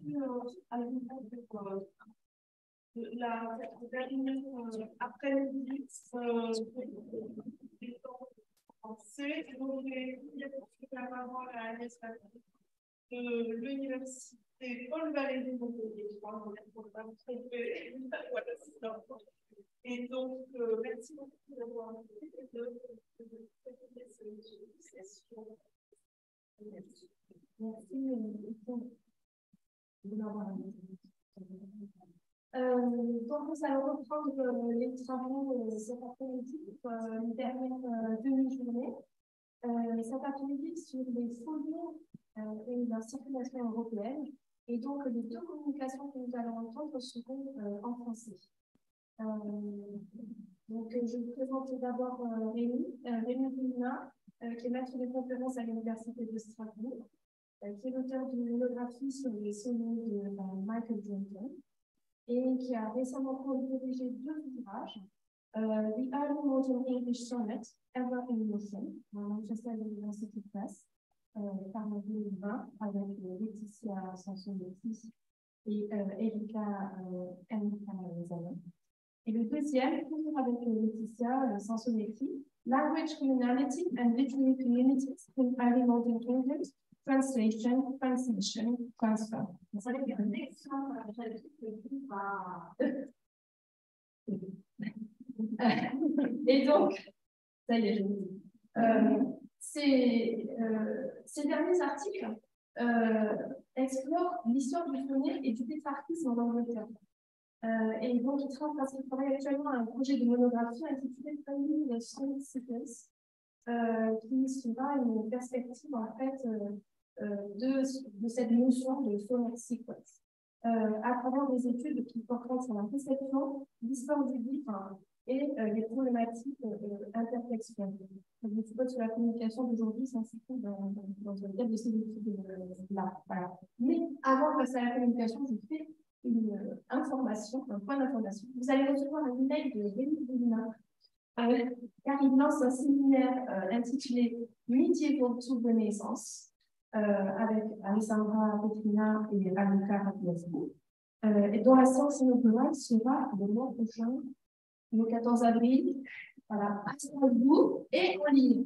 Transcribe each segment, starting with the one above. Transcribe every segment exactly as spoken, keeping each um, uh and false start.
La dernière après-midi, français, donc à l'espace de l'université Paul Valéry de Montpellier, je crois, on ne pas me tromper. Et donc, euh, merci beaucoup d'avoir été de cette session. Merci. Merci. Euh, donc, nous allons reprendre euh, les travaux euh, cet après-midi pour euh, une dernière euh, demi-journée. Euh, cet après-midi sur les folios euh, et la circulation européenne. Et donc, les deux communications que nous allons entendre seront euh, en français. Euh, donc, je vous présente d'abord euh, Rémi, euh, Rémi Boulina, euh, qui est maître de conférences à l'Université de Strasbourg, euh, qui est l'auteur d'une monographie sur les sommets de euh, Michael Jordan, et qui a récemment co-dirigé deux ouvrages, euh, The Early Modern English Sonnet, Ever in Motion, dans Manchester University Press, euh, par deux mille vingt, avec euh, Laetitia Sanson-Métis et euh, Erika euh, N. Et le deuxième, toujours avec euh, Laetitia Sanson-Métis, Language Communality and Literary Communities in Early Modern English, Translation, Transmission, Transfer. Et donc, ça y est, je vous dis. Euh, ces, euh, ces derniers articles euh, explorent l'histoire du phoné et du tétrarchisme en Angleterre. Euh, et donc, il travaille, parce qu'il travaille actuellement à un projet de monographie intitulé Finding the Sonnet Sequence, euh, qui sera une perspective en fait euh, euh, de, de cette notion de phonetics sequence, euh, à travers des études qui portent sur la réception, l'histoire du livre hein, et euh, les problématiques euh, intertextuelles. Donc, les études sur la communication d'aujourd'hui s'inscrivent dans, dans, dans le cadre de ces études-là. Voilà. Mais avant de passer à la communication, je fais une euh, information, un point d'information. Vous allez recevoir un email de Rémi Boulina, euh, car il lance un séminaire euh, intitulé Medieval to Renaissance, euh, avec Alessandra Petrina et Annika Rapiasco, euh, et dont la séance inaugurale sera le mois prochain, le quatorze avril, voilà, à Strasbourg et en ligne.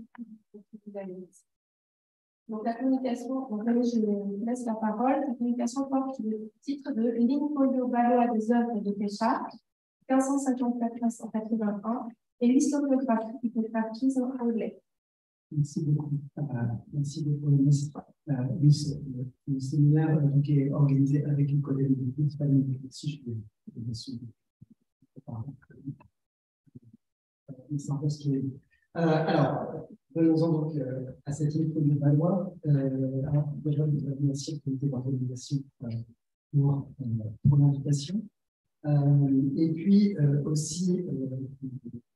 Donc, la communication, donc là, je laisse la parole. La communication porte le titre de L'Infolio Valois des œuvres de Pétrarque, mille cinq cent cinquante-quatre à mille cinq cent quatre-vingt-un, et l'historiographie du pétrarchisme anglais. Merci beaucoup. Euh, merci beaucoup, ministre. Euh, oui, c'est le séminaire euh, qui est organisé avec une collègue de l'Église, pas une si je vais bien sûr. Euh, alors, venons-en donc euh, à cette info de Valois. Euh, alors, déjà, je voudrais remercier le comité d'organisation euh, pour, euh, pour l'invitation. Euh, et puis euh, aussi euh,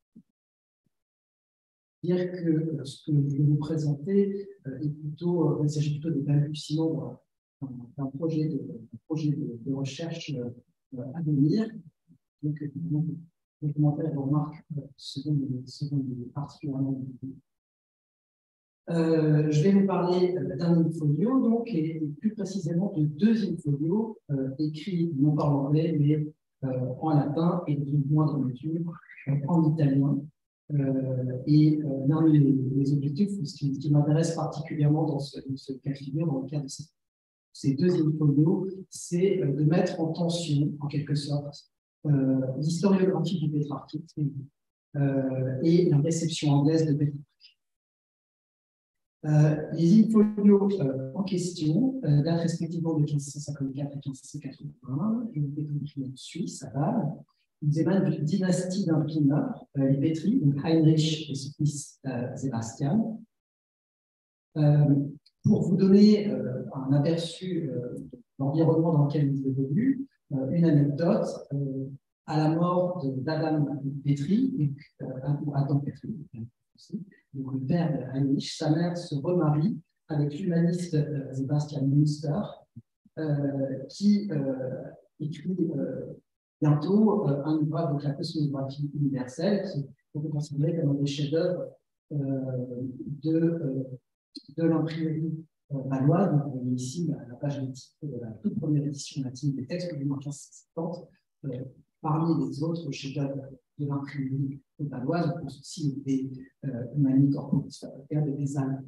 dire que euh, ce que je vais vous présenter euh, est plutôt, euh, il s'agit plutôt des balbutiements euh, d'un projet, de, projet de, de recherche euh, à venir. Donc, donc les commentaires et remarques euh, seront, seront particulièrement utiles. Euh, je vais vous parler euh, d'un infolio, donc, et, et plus précisément de deux infolios euh, écrits non pas en anglais, mais euh, en latin et dans une moindre mesure euh, en italien. Euh, et euh, l'un des, des objectifs, ce qui, qui m'intéresse particulièrement dans ce, dans ce cas de figure, dans le cas de ces, ces deux infolios, c'est euh, de mettre en tension, en quelque sorte, euh, l'historiographie du pétrarchisme euh, et la réception anglaise de Pétrarque. Euh, les infolios euh, en question euh, datent respectivement de mille cinq cent cinquante-quatre à mille cinq cent quatre-vingt-un et ont été écrits en Suisse, à Bâle. Ils émanent d'une dynastie d'imprimeurs, euh, les Petri, donc Heinrich et son fils euh, Sebastian. Euh, pour vous donner euh, un aperçu euh, de l'environnement dans lequel ils évoluent, euh, une anecdote, euh, à la mort d'Adam Petri, euh, ou Adam Petri, donc le père de Heinrich, sa mère se remarie avec l'humaniste euh, Sebastian Münster, euh, qui euh, écrit euh, bientôt euh, un ouvrage de la cosmographie universelle, qui peut être considéré comme un des chefs-d'œuvre euh, de, euh, de l'imprimerie valoise. Donc, vous voyez ici la, la page de titre de la toute première édition latine des textes publiés en mille cinq cent soixante. Euh, parmi les autres chefs-d'œuvre de l'imprimerie valoise, on pense aussi des euh, Humani Corporis Fabrica de Bézanne.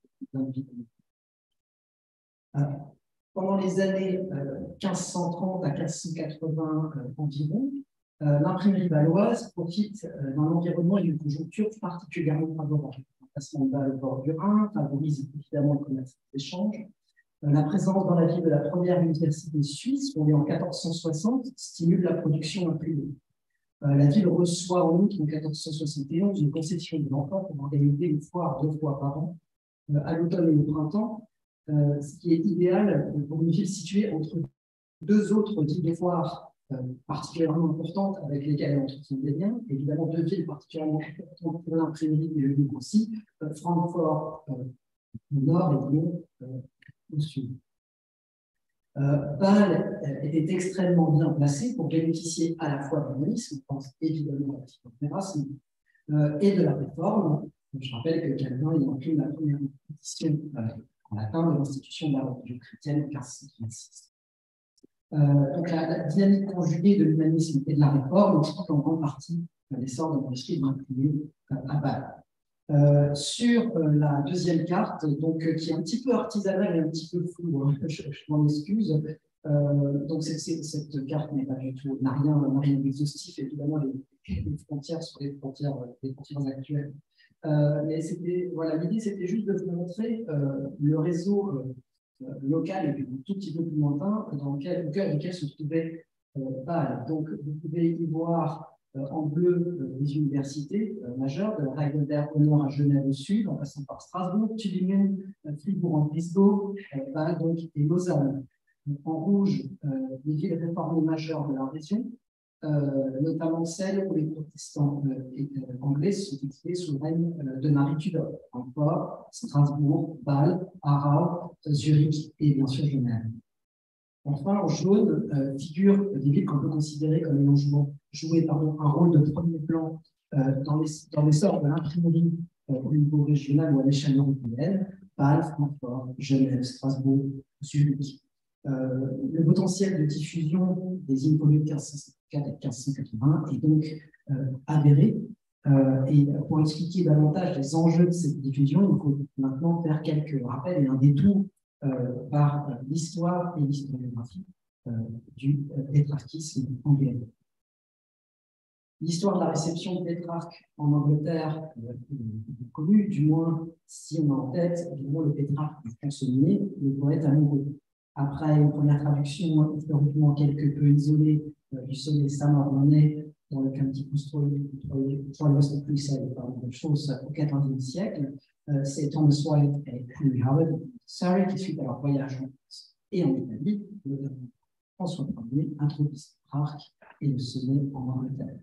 Euh, pendant les années euh, quinze cent trente à quinze cent quatre-vingts euh, environ, euh, l'imprimerie valoise profite euh, d'un environnement et d'une conjoncture particulièrement favorable. L'emplacement bas au bord du Rhin favorise évidemment le commerce et l'échange. Euh, la présence dans la ville de la première université suisse, fondée en quatorze cent soixante, stimule la production imprimée. Euh, la ville reçoit en outre en quatorze cent soixante et onze une concession de l'emploi pour organiser une foire deux fois par an, euh, à l'automne et au printemps, euh, ce qui est idéal pour une ville située entre deux autres villes de foire euh, particulièrement importantes avec lesquelles elle entretient des liens. Évidemment, deux villes particulièrement importantes pour l'imprimerie et le Louvre aussi, euh, Francfort euh, au nord et Lyon euh, au sud. Euh, Bâle était extrêmement bien placé pour bénéficier à la fois de l'humanisme, on pense évidemment à l'Erasme, euh, et de la réforme. Je rappelle que Calvin il inclut la première édition euh, en latin de l'institution de la religion chrétienne en quinze cent trente-six. Euh, donc la, la dynamique conjuguée de l'humanisme et de la réforme explique en grande partie l'essor de l'industrie de l'imprimerie euh, à Bâle. Euh, sur euh, la deuxième carte, donc, euh, qui est un petit peu artisanale et un petit peu floue, hein, je, je m'en excuse. Euh, donc c'est, c'est, cette carte n'est pas du tout, n'a rien, n'a rien d'exhaustif, évidemment, les, les frontières sont les frontières, les frontières actuelles. Euh, mais c'était, voilà, l'idée c'était juste de vous montrer euh, le réseau euh, local et puis un tout petit peu plus lointain dans lequel, au cœur duquel se trouvait euh, Bâle. Donc vous pouvez y voir en bleu euh, les universités euh, majeures, de Heidelberg au nord à Genève au sud, en passant par Strasbourg, Tübingen, euh, Fribourg en Brisgau, euh, Bâle donc, et Lausanne. En rouge, euh, les villes réformées majeures de la région, euh, notamment celles où les protestants euh, et, euh, anglais sont exilés sous le règne euh, de Marie Tudor, encore Strasbourg, Bâle, Aarau, Zurich et bien sûr Genève. Enfin, en jaune, euh, figurent des villes qu'on peut considérer comme ayant joué, joué pardon, un rôle de premier plan euh, dans l'essor de l'imprimerie euh, au niveau régional ou à l'échelle européenne, Bâle, Francfort, Genève, Strasbourg, Zurich. Euh, le potentiel de diffusion des infonues de quinze cent quatre et quinze cent quatre-vingts est donc euh, avéré. Euh, et pour expliquer davantage les enjeux de cette diffusion, il faut maintenant faire quelques rappels et un détour Euh, par euh, l'histoire et l'historiographie euh, du euh, pétrarchisme anglais. L'histoire de la réception de Pétrarque en Angleterre euh, est connue, du moins si on a en tête évidemment le Pétrarque du chansonnier, le poète amoureux. Après une première traduction historiquement quelque peu isolée euh, du sonnet Samornais dans le Canticus Troilus Puissel, de choses au quatorzième siècle, euh, c'est Thomas White et Henry Howard Surrey qui, suite à leur voyage en France et en Italie, notamment François Ier, introduisent Pétrarque et le sonnet en Angleterre.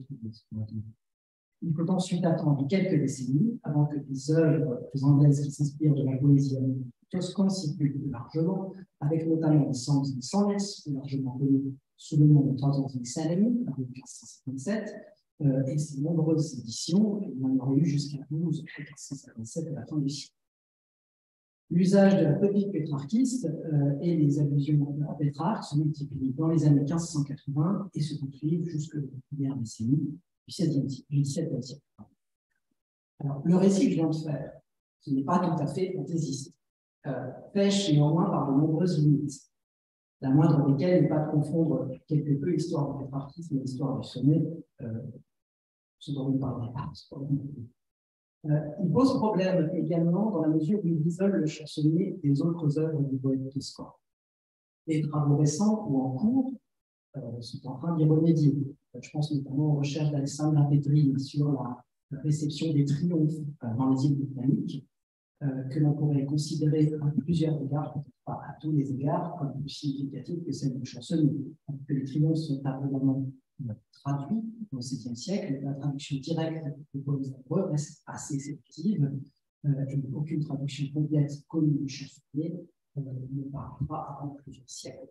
Il faut ensuite attendre quelques décennies avant que des œuvres anglaises qui s'inspirent de la poésie toscane circulent plus largement, avec notamment les Songs and Sonnets, largement connus sous le nom de Thousand Salem, en mille quatre cent cinquante-sept, euh, et ces nombreuses éditions, il y en aurait eu jusqu'à douze en mille quatre cent cinquante-sept à la fin du siècle. L'usage de la copie pétrarchiste euh, et les allusions à Pétrarque se multiplient dans les années quinze cent quatre-vingts et se poursuivent jusque dans la première décennie du dix-septième siècle. Alors, le récit que je viens de faire, qui n'est pas tout à fait fantaisiste, euh, pêche néanmoins par de nombreuses limites, la moindre desquelles n'est pas de confondre quelque peu l'histoire du pétrarchisme et l'histoire du sonnet, euh, ce dont nous parlerons pas. Euh, il pose problème également dans la mesure où il isole le chansonnier des autres œuvres du poète toscan. Les travaux récents ou en cours euh, sont en train d'y remédier. Je pense notamment aux recherches d'Alessandra Petri sur la, la réception des triomphes euh, dans les îles britanniques, euh, que l'on pourrait considérer à plusieurs égards, peut-être pas à tous les égards, comme plus significatif que celle du chansonnier. Que les triomphes sont abondamment traduits au septième siècle, la traduction directe des poèmes hébreux reste assez sélective, euh, et aucune traduction complète connue du chansonnier euh, ne parlera avant plusieurs siècles.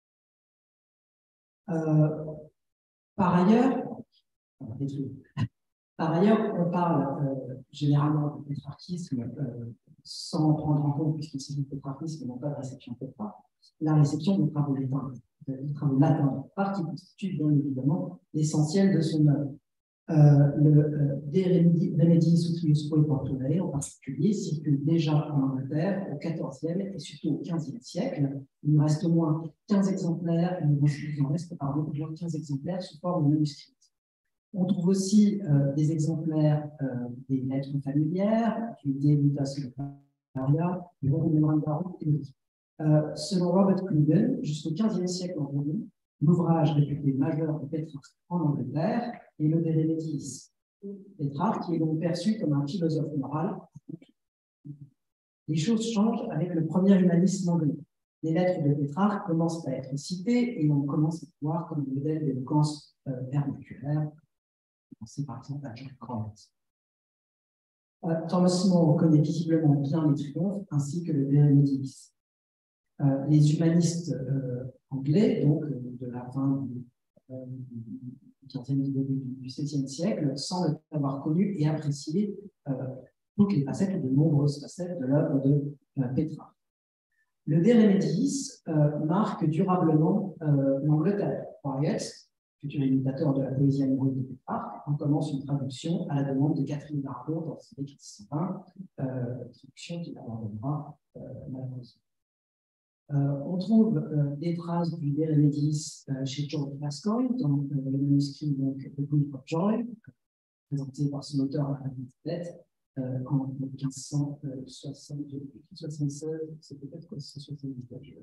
Euh, par ailleurs, par ailleurs, on parle euh, généralement de pétrarchisme euh, sans prendre en compte, puisqu'il s'agit de pétrarchisme et non pas de réception pétrarque, la réception des travaux latins, des travaux latins, qui constituent bien évidemment l'essentiel de son œuvre. Euh, le euh, De Remediis Utriusque Portuae, en particulier, circule déjà en Angleterre au quatorzième et surtout au quinzième siècle. Il nous reste au moins quinze exemplaires, il nous en reste pardon, au moins quinze exemplaires sous forme de manuscrits. On trouve aussi euh, des exemplaires euh, des lettres familières, du De Vitas Lotaria, du Rerum Memorandarum et d'autres. Euh, selon Robert Coogan, jusqu'au quinzième siècle environ, l'ouvrage réputé majeur de Pétrarque en Angleterre est le De Remediis. Pétrarque, qui est donc perçu comme un philosophe moral. Les choses changent avec le premier humanisme anglais. Les lettres de Pétrarque commencent à être citées et on commence à voir comme modèle d'éloquence euh, vernaculaire. Pensez par exemple à John Crowley. Euh, Thomas More connaît visiblement bien les triomphes ainsi que le De Remediis. Euh, les humanistes euh, anglais, donc euh, de la fin du euh, quinzième et du début du seizième siècle, semblent avoir connu et apprécié euh, toutes les facettes, ou de nombreuses facettes de l'œuvre de euh, Pétrarque. Le De Remediis euh, marque durablement euh, l'Angleterre. Wyatt, futur imitateur de la poésie amoureuse de Pétrarque, en commence une traduction à la demande de Catherine d'Aragon dans ses mille six cent vingt, euh, traduction qui abandonnera euh, malheureusement. Euh, on trouve euh, des traces du De Remediis euh, chez George Gascoigne dans euh, le manuscrit donc, The Book of Joy, présenté par son auteur à la tête euh, en quinze cent soixante-seize, c'est peut-être que c'est soixante-dix-neuf.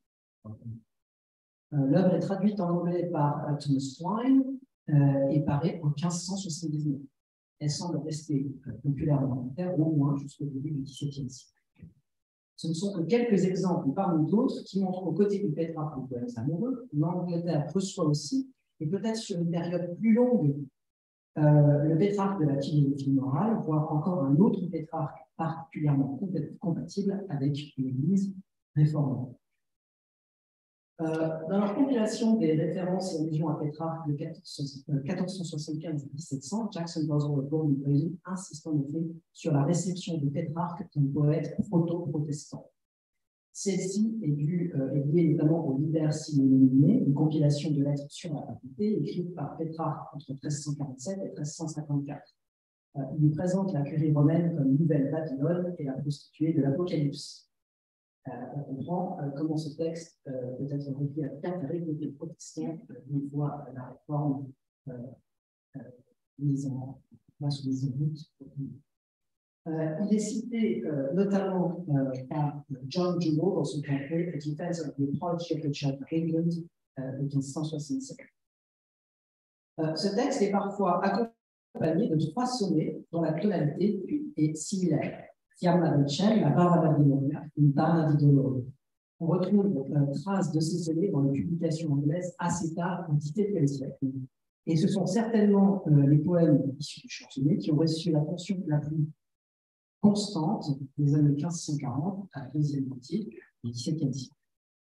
Euh, L'œuvre est traduite en anglais par uh, Thomas Twine euh, et paraît en quinze cent soixante-dix-neuf. Elle semble rester euh, populaire en Angleterre au moins jusqu'au début du dix-septième siècle. Ce ne sont que quelques exemples parmi d'autres qui montrent qu'aux côtés du Pétrarque des poèmes amoureux, l'Angleterre reçoit aussi, et peut-être sur une période plus longue, euh, le Pétrarque de la philosophie morale, voire encore un autre Pétrarque particulièrement compatible avec l'Église réformée. Euh, dans leur compilation des références et allusions à Pétrarque de quatorze cent soixante-quinze à mille sept cents, Jackson Boswell Bowling insiste en effet sur la réception de Pétrarque comme poète proto-protestant. Celle-ci est, euh, est liée notamment au Liber Simonis, une compilation de lettres sur la faculté écrite par Pétrarque entre treize cent quarante-sept et treize cent cinquante-quatre. Euh, il y présente la curie romaine comme nouvelle Babylone et la prostituée de l'Apocalypse. Euh, on comprend euh, comment ce texte euh, peut être repris avec intérêt côté protestant euh, une fois la réforme euh, euh, mise en place ou mise en route. Euh, il est cité euh, notamment euh, par John Juno dans son pamphlet A Defense of the Protestant Church of England euh, de quinze cent soixante-sept. Euh, ce texte est parfois accompagné de trois sonnets dont la tonalité est similaire. Fiamma del ciel, la barra babilonia, une barra di dolore. On retrouve euh, traces de ces sonnets dans les publications anglaises assez tard, au dix-septième siècle. Et ce sont certainement euh, les poèmes issus du chansonnier qui ont reçu l'attention la plus constante des années quinze cent quarante à la deuxième moitié du dix-septième siècle.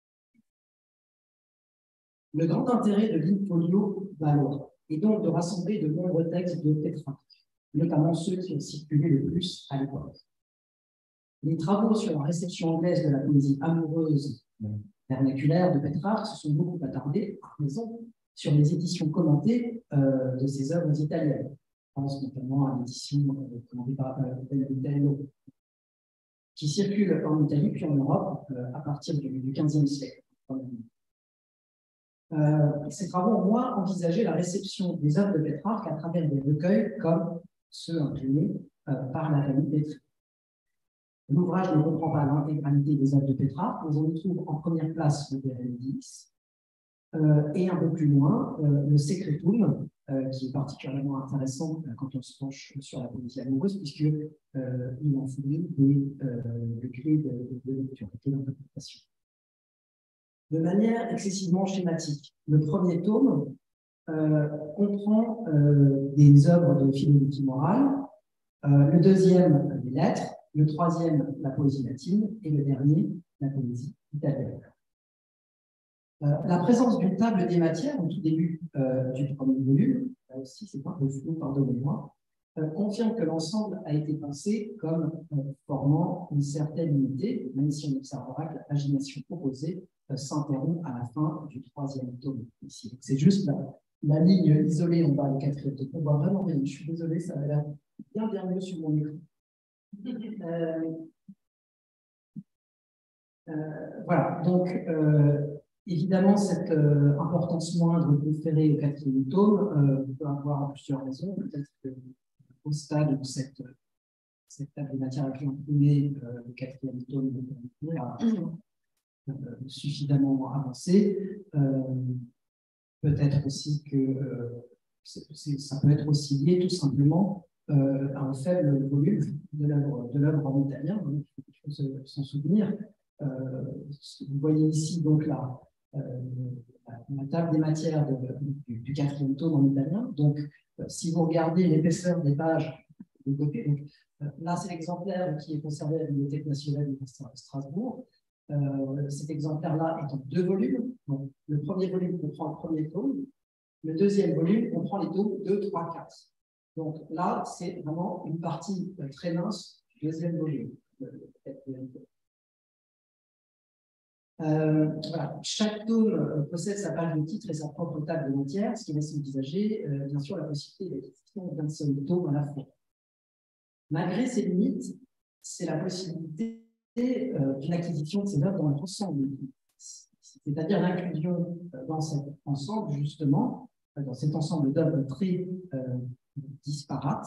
Le grand intérêt de l'Infolio Valor est donc de rassembler de nombreux textes de Pétrarque, notamment ceux qui ont circulé le plus à l'époque. Les travaux sur la réception anglaise de la poésie amoureuse vernaculaire de Pétrarque se sont beaucoup attardés, par raison, sur les éditions commentées euh, de ses œuvres italiennes. Je pense notamment à l'édition euh, commentée par Bello, qui circule en Italie puis en Europe euh, à partir du, du quinzième siècle. Euh, ces travaux ont moins envisagé la réception des œuvres de Pétrarque à travers des recueils comme ceux imprimés euh, par la famille Pétrarque. L'ouvrage ne comprend pas l'intégralité des œuvres de Pétrarque, mais on y trouve en première place le De Remediis, euh, et un peu plus loin, euh, le Secretum, euh, qui est particulièrement intéressant euh, quand on se penche sur la poésie amoureuse, puisqu'il euh, en fournit des euh, clés de, de, de lecture, des clés d'interprétation. De manière excessivement schématique, le premier tome euh, comprend euh, des œuvres de philosophie morale, euh, le deuxième, les lettres, le troisième, la poésie latine, et le dernier, la poésie italienne. Euh, la présence d'une table des matières au tout début euh, du premier volume, là aussi c'est un peu flou, pardonnez-moi, euh, confirme que l'ensemble a été pensé comme euh, formant une certaine unité, même si on observera que la pagination proposée euh, s'interrompt à la fin du troisième tome ici. C'est juste la, la ligne isolée en bas du quatrième tome. On voit vraiment bien. Je suis désolé, ça a l'air bien bien mieux sur mon écran. Euh, euh, voilà, donc euh, évidemment, cette euh, importance moindre conférée au quatrième tome euh, peut avoir plusieurs raisons. Peut-être qu'au stade où cette, cette table de matière a été imprimée, euh, le quatrième tome a euh, suffisamment avancé. Euh, peut-être aussi que euh, c'est, c'est, ça peut être aussi lié tout simplement euh, à un faible volume de l'œuvre, de l'œuvre en italien. Il faut s'en souvenir. Euh, vous voyez ici donc la, euh, la, la table des matières de, du, du quatrième tome en italien. Donc, euh, si vous regardez l'épaisseur des pages de côté, donc, euh, là c'est l'exemplaire qui est conservé à la Bibliothèque nationale de Strasbourg. Euh, cet exemplaire-là est en deux volumes. Donc, le premier volume comprend le premier tome. Le deuxième volume comprend les tomes deux, trois, quatre. Donc là, c'est vraiment une partie euh, très mince du deuxième volume. Euh, voilà. Chaque tome euh, possède sa page de titre et sa propre table de matière, ce qui laisse envisager, euh, bien sûr, la possibilité d'acquisition d'un seul tome à la fois. Malgré ces limites, c'est la possibilité euh, d'une acquisition de ces œuvres dans leur ensemble, c'est-à-dire l'inclusion euh, dans cet ensemble, justement, euh, dans cet ensemble d'œuvres très euh, disparates,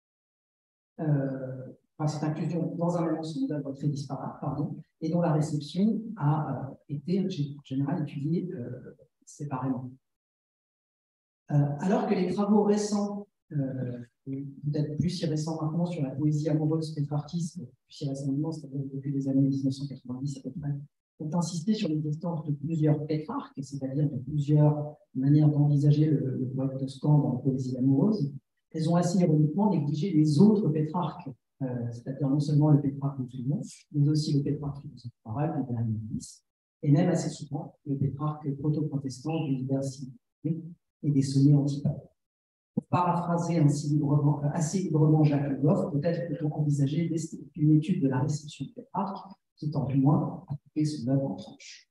euh, enfin, cette inclusion dans un même ensemble d'œuvres très disparates, pardon, et dont la réception a euh, été en général étudiée euh, séparément. Euh, alors que les travaux récents, euh, peut-être plus si récents maintenant, sur la poésie amoureuse pétrarchiste, plus si récemment, c'est-à-dire depuis les années mille neuf cent quatre-vingt-dix à peu près, ont insisté sur l'existence de plusieurs pétrarques, c'est-à-dire de plusieurs manières d'envisager le, le poète toscan dans la poésie amoureuse. Elles ont assez ironiquement négligé les autres pétrarques, euh, c'est-à-dire non seulement le pétrarque musulman, mais aussi le pétrarque philosophe arabe, le Bérénice, et même assez souvent le pétrarque proto-protestant du Liberty et des sonnets antipapes. Pour paraphraser ainsi librement, assez librement Jacques Le Goff, peut-être peut-on envisager une étude de la réception de Pétrarque qui tend du moins à couper son œuvre en tranches.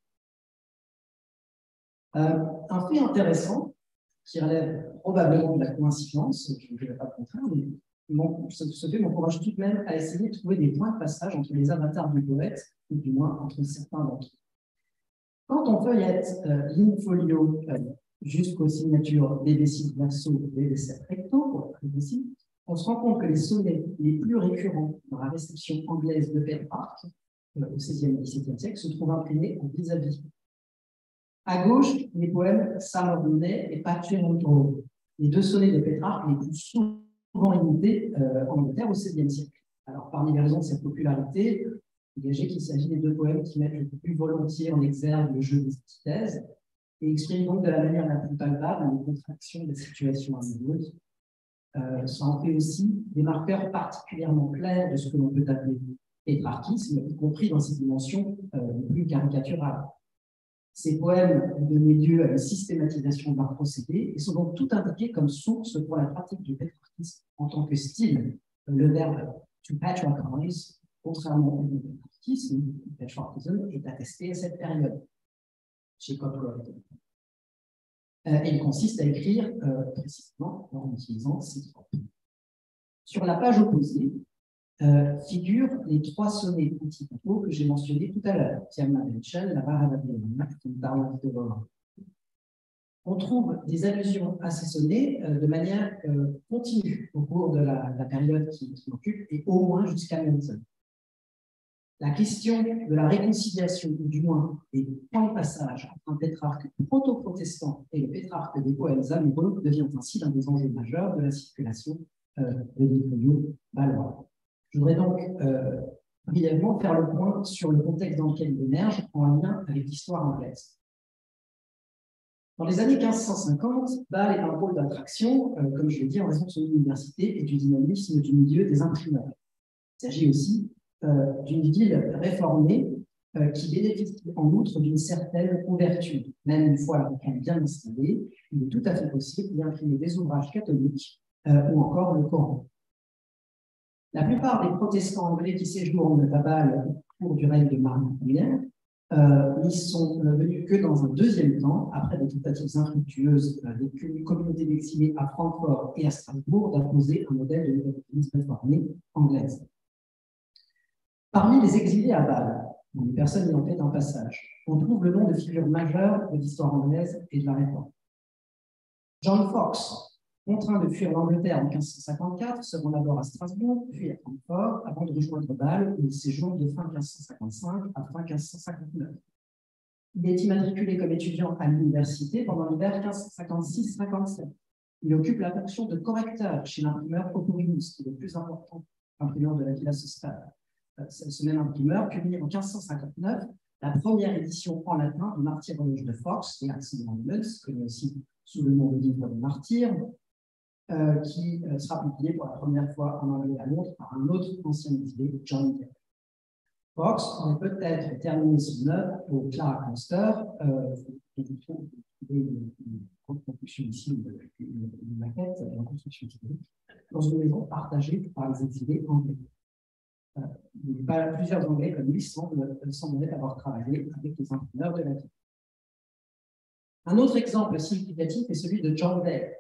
Euh, un fait intéressant, qui relève probablement de la coïncidence, je ne dirais pas le contraire, mais mon, ce, ce fait m'encourage tout de même à essayer de trouver des points de passage entre les avatars du poète, ou du moins entre certains d'entre eux. Quand on feuillette euh, l'Infolio euh, jusqu'aux signatures B B six verso et B B sept recto, pour être précis, on se rend compte que les sonnets les plus récurrents dans la réception anglaise de Pétrarque euh, au seizième et dix-septième siècle se trouvent imprimés en vis-à-vis. À gauche, les poèmes Summer Day et Pactual Grove, les deux sonnets de Pétrarque les plus souvent imités euh, en Angleterre au seizième siècle. Alors, parmi les raisons de cette popularité, dégagez qu'il s'agit des deux poèmes qui mettent le plus volontiers en exergue le jeu des antithèses et expriment donc de la manière la plus palpable les contractions des situations amoureuses. Euh, ça en fait aussi des marqueurs particulièrement clairs de ce que l'on peut appeler pétrarchisme, y compris dans ses dimensions euh, les plus caricaturales. Ces poèmes ont donné lieu à une systématisation de leur procédé et sont donc tout indiqués comme source pour la pratique du pétrarchisme en tant que style. Le verbe to patriarchize, contrairement au pétrarchisme, le patriarchisme est attesté à cette période chez Cochrane. Euh, et il consiste à écrire euh, précisément en utilisant ces trois. Sur la page opposée, Euh, figurent les trois sonnets antipapaux que j'ai mentionnés tout à l'heure. On trouve des allusions à ces sonnets euh, de manière euh, continue au cours de la, la période qui, qui m'occupe et au moins jusqu'à Milton. La question de la réconciliation, ou du moins des points de passage entre un Pétrarque proto-protestant et le Pétrarque des poèmes amoureux devient ainsi l'un des enjeux majeurs de la circulation euh, de l'Infolio balois. Je voudrais donc euh, brièvement faire le point sur le contexte dans lequel il émerge en lien avec l'histoire anglaise. Dans les années quinze cent cinquante, Bâle est un pôle d'attraction, euh, comme je l'ai dit, en raison de son université et du dynamisme du milieu des imprimeurs. Il s'agit aussi euh, d'une ville réformée euh, qui bénéficie en outre d'une certaine ouverture. Même une fois la réforme bien installée, il est tout à fait possible d'y imprimer des ouvrages catholiques euh, ou encore le Coran. La plupart des protestants anglais qui séjournent à Bâle au cours du règne de Marie Première euh, n'y sont venus que dans un deuxième temps, après des tentatives infructueuses euh, des communautés d'exilés à Francfort et à Strasbourg d'imposer un modèle de l'évangélisme réformé anglaise. Parmi les exilés à Bâle, les personnes ayant fait un passage, on trouve le nom de figures majeures de l'histoire anglaise et de la Réforme. John Fox, contraint de fuir l'Angleterre en quinze cent cinquante-quatre, se rend d'abord à Strasbourg, puis à Francfort, avant de rejoindre Bâle, où il séjourne de fin quinze cent cinquante-cinq à fin quinze cent cinquante-neuf. Il est immatriculé comme étudiant à l'université pendant l'hiver quinze cent cinquante-six cinquante-sept. Il occupe la fonction de correcteur chez l'imprimeur Oporimus, qui est le plus important imprimeur de la Villa Sostale. Ce même imprimeur publie en quinze cent cinquante-neuf la première édition en latin du Martyrologe de Fox, et Accident Monuments, connu aussi sous le nom de livre de Martyr, euh, qui euh, sera publié pour la première fois en anglais à Londres par un autre ancien exilé, John Day. Fox aurait peut-être terminé son œuvre au Clara Cloister, euh, et vous trouvez une, une reconstruction ici, une, une, une maquette, une construction historique, dans une maison partagée par les exilés anglais. Euh, il y a plusieurs Anglais comme lui semblent, sembleraient avoir travaillé avec les imprimeurs de la ville. Un autre exemple significatif est celui de John Day.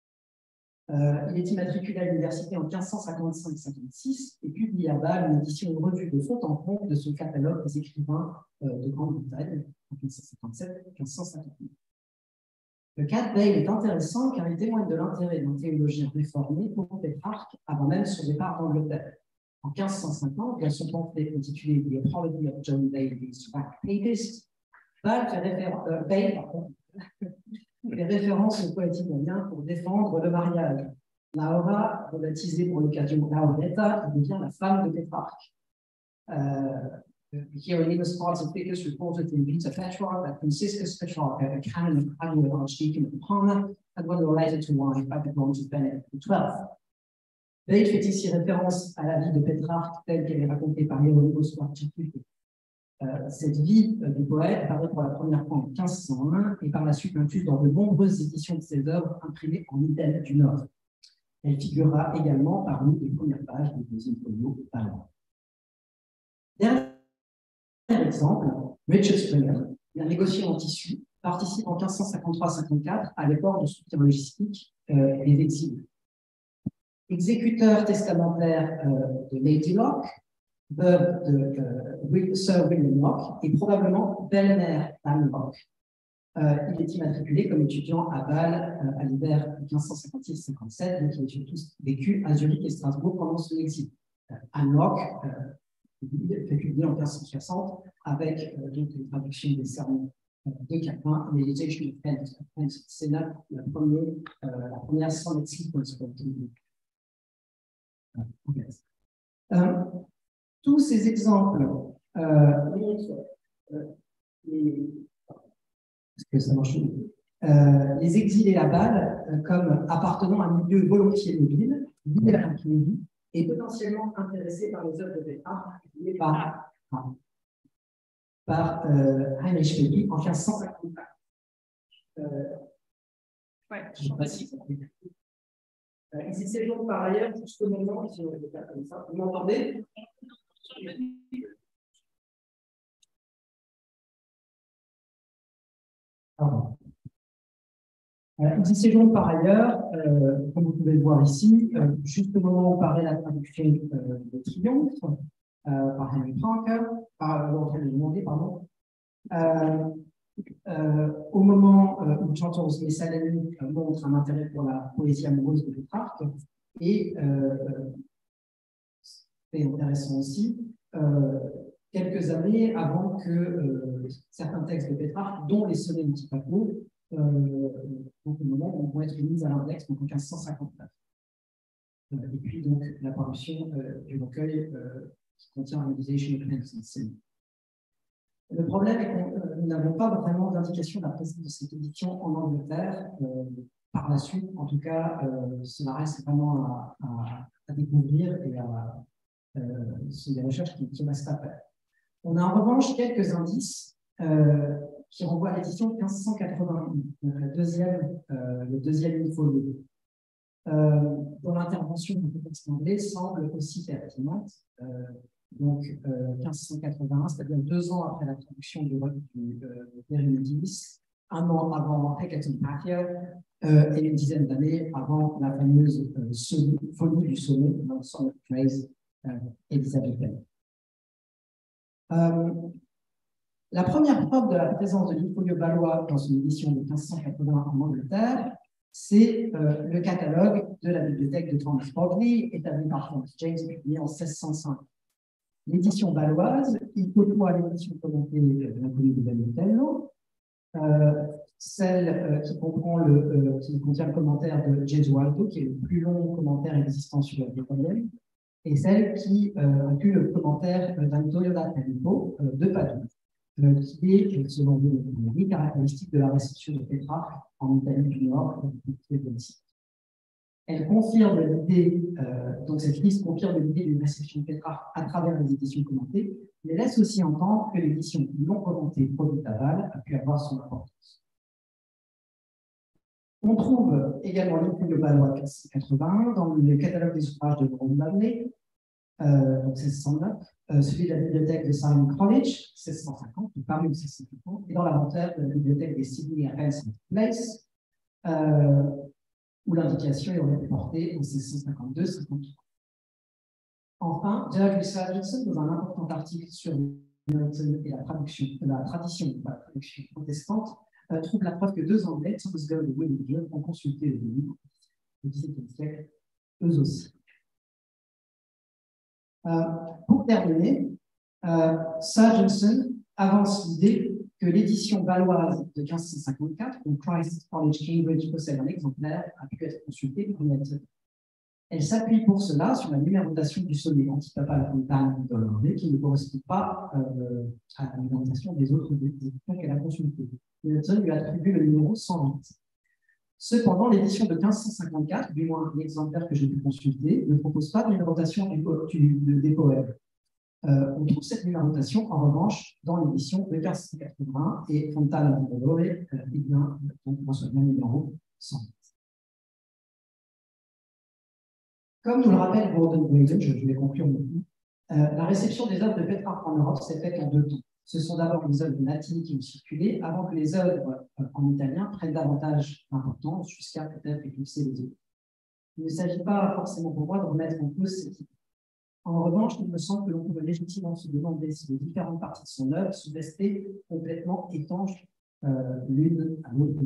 Euh, il est immatriculé à l'université en quinze cent cinquante-cinq cinquante-six et publie à Bâle une édition de revue de fond en comble de son catalogue des écrivains euh, de Grande-Bretagne en quinze cent cinquante-sept quinze cent cinquante-neuf. Le cas de Bale est intéressant car il témoigne de l'intérêt d'un théologien réformé pour Pétrarque avant même son départ d'Angleterre. En quinze cent cinquante, dans son pamphlet intitulé The Apology of John Daly's Back Papist, Bale fait, référen euh, Bale, pardon, fait référence au poète italien pour défendre le mariage. Laura, rebaptisée pour l'occasion Lauretta, devient la femme de Pétrarque. Uh, Hieronymus Archipicus reported in Vita Petrarch that Franciscus Petrarch, a canon of Padua Archdeacon of Parma, had one related to wife by the bronze of Benedict the twelfth. Bale fait ici référence à la vie de Pétrarque telle qu'elle est racontée par Hieronymus Archipicus. Euh, cette vie euh, du poète apparaît pour la première fois en quinze cent un et par la suite incluse dans de nombreuses éditions de ses œuvres imprimées en Italie du Nord. Elle figurera également parmi les premières pages du deuxième folio allemand. Dernier exemple, Richard Springer, un négociant en tissu, participe en quinze cent cinquante-trois cinquante-quatre à l'effort de soutien logistique euh, des exilés. Exécuteur testamentaire euh, de Lady Locke, veuve de euh, Sir William Locke et probablement belle-mère d'Anne Locke. Euh, il est immatriculé comme étudiant à Bâle euh, à l'hiver quinze cent cinquante-six cinquante-sept, donc il a surtout vécu à Zurich et Strasbourg pendant son exil. Euh, Anne Locke euh, fait publier en quinze cent soixante avec euh, donc une traduction des sermons euh, de Calvin, Meditation of Penance. C'est là la première, euh, la première sans sequence. Euh, tous ces exemples euh, montrent euh, les, que ça marche, euh, les exilés à Bâle euh, comme appartenant à un milieu volontiers mobile, libre après-midi, et potentiellement intéressés par les œuvres de Pétrarque, publiées par, par, par euh, Heinrich Schelling en quinze cent cinquante-quatre. Euh, ouais, je ne sais pas si ça euh, ils y séjournent par ailleurs jusqu'au moment, ici on va faire comme ça. Vous m'entendez? Pardon. Euh, ils y séjournent par ailleurs, euh, comme vous pouvez le voir ici, euh, juste au moment où paraît la traduction euh, de Triomphe euh, par Henry Franke, par l'entrée de pardon. Euh, euh, au moment euh, où Chantos Messalani euh, montre un intérêt pour la poésie amoureuse de Pétrarque, et euh, c'est intéressant aussi, euh, quelques années avant que euh, certains textes de Pétrarque, dont les sonnets antipapo, euh, donc au moment où vont être mis à l'index, donc en quinze cent cinquante-neuf. Euh, et puis donc la parution euh, du recueil euh, qui contient un Meditation of Penance. Le problème est que euh, nous n'avons pas vraiment d'indication de la présence de cette édition en Angleterre. Euh, par la suite, en tout cas, euh, cela reste vraiment à, à, à découvrir et à, euh, ce sont des recherches qui, qui restent à faire. On a en revanche quelques indices euh, qui renvoient à l'édition quinze cent quatre-vingt-un, donc la deuxième, euh, le deuxième folio. euh, dont l'intervention du contexte anglais semble aussi pertinente. Euh, donc, euh, mille cinq cent quatre-vingt-un, c'est-à-dire deux ans après la traduction du Périmédis, un an avant Hecate Parker, euh, et une dizaine d'années avant la fameuse euh, folie du sommet dans Song of Praise euh, élisabéthaine. Euh, la première preuve de la présence de l'In-Folio Valois dans une édition de mille cinq cent quatre-vingts en Angleterre, c'est euh, le catalogue de la bibliothèque de Thomas Bodley, établi par Thomas James, publié en mille six cent cinq. L'édition valoise, il côtoie l'édition commentée de l'Inconnu de Bellotello, euh, celle euh, qui comprend le, euh, qui contient le commentaire de Gesualdo, qui est le plus long commentaire existant sur la Bible, et celle qui euh, inclut le commentaire d'Antonio da Tempo euh, de Padoue, euh, qui est, selon lui, caractéristique de la réception de Pétrarque en Italie du Nord du dix-septième siècle. Elle confirme l'idée, euh, donc cette liste confirme l'idée d'une réception de Pétrarque à travers les éditions commentées, mais laisse aussi entendre que l'édition non commentée produite à Bâle a pu avoir son importance. On trouve également l'In-Folio Valois mille cinq cent quatre-vingt-un dans le catalogue des ouvrages de Ron Badley, euh, donc seize cent neuf, euh, celui de la bibliothèque de Simon College, seize cent cinquante, paru en seize cent cinquante, et dans l'inventaire de la bibliothèque des Sydney and Ransom Place, euh, où l'indication est reportée en seize cent cinquante-deux cinquante-trois. Enfin, Douglas Sargentson, dans un important article sur Milton et la, traduction, la tradition de la traduction protestante, euh, trouve la preuve que deux Anglais, Thomas Gold et William Gill, ont consulté le livre au dix-septième siècle, eux aussi. Euh, pour terminer, euh, Sargentson avance l'idée que l'édition valoise de mille cinq cent cinquante-quatre, où Christ's College Cambridge possède un exemplaire, a pu être consultée par Milton. Elle s'appuie pour cela sur la numérotation du sommet antipapal Fontane de l'Orné, qui ne correspond pas euh, à la numérotation des autres éditions qu'elle a consultées. Milton lui attribue le numéro cent huit. Cependant, l'édition de mille cinq cent cinquante-quatre, du moins l'exemplaire que j'ai pu consulter, ne propose pas de numérotation du, du, des poèmes. Euh, on trouve cette numérotation, en revanche, dans l'édition de mille cinq cent quatre-vingts, et Fontane de l'Orné, euh, eh bien, donc, reçoit le numéro cent huit. Comme nous le rappelle Gordon Grayson, je vais conclure maintenant, euh, la réception des œuvres de Pétrarque en Europe s'est faite en deux temps. Ce sont d'abord les œuvres latines qui ont circulé avant que les œuvres euh, en italien prennent davantage d'importance jusqu'à peut-être éclipser les autres. Il ne s'agit pas forcément pour moi de remettre en cause cette idée. En revanche, il me semble que l'on peut légitimement se demander si les différentes parties de son œuvre sont restées complètement étanches euh, l'une à l'autre.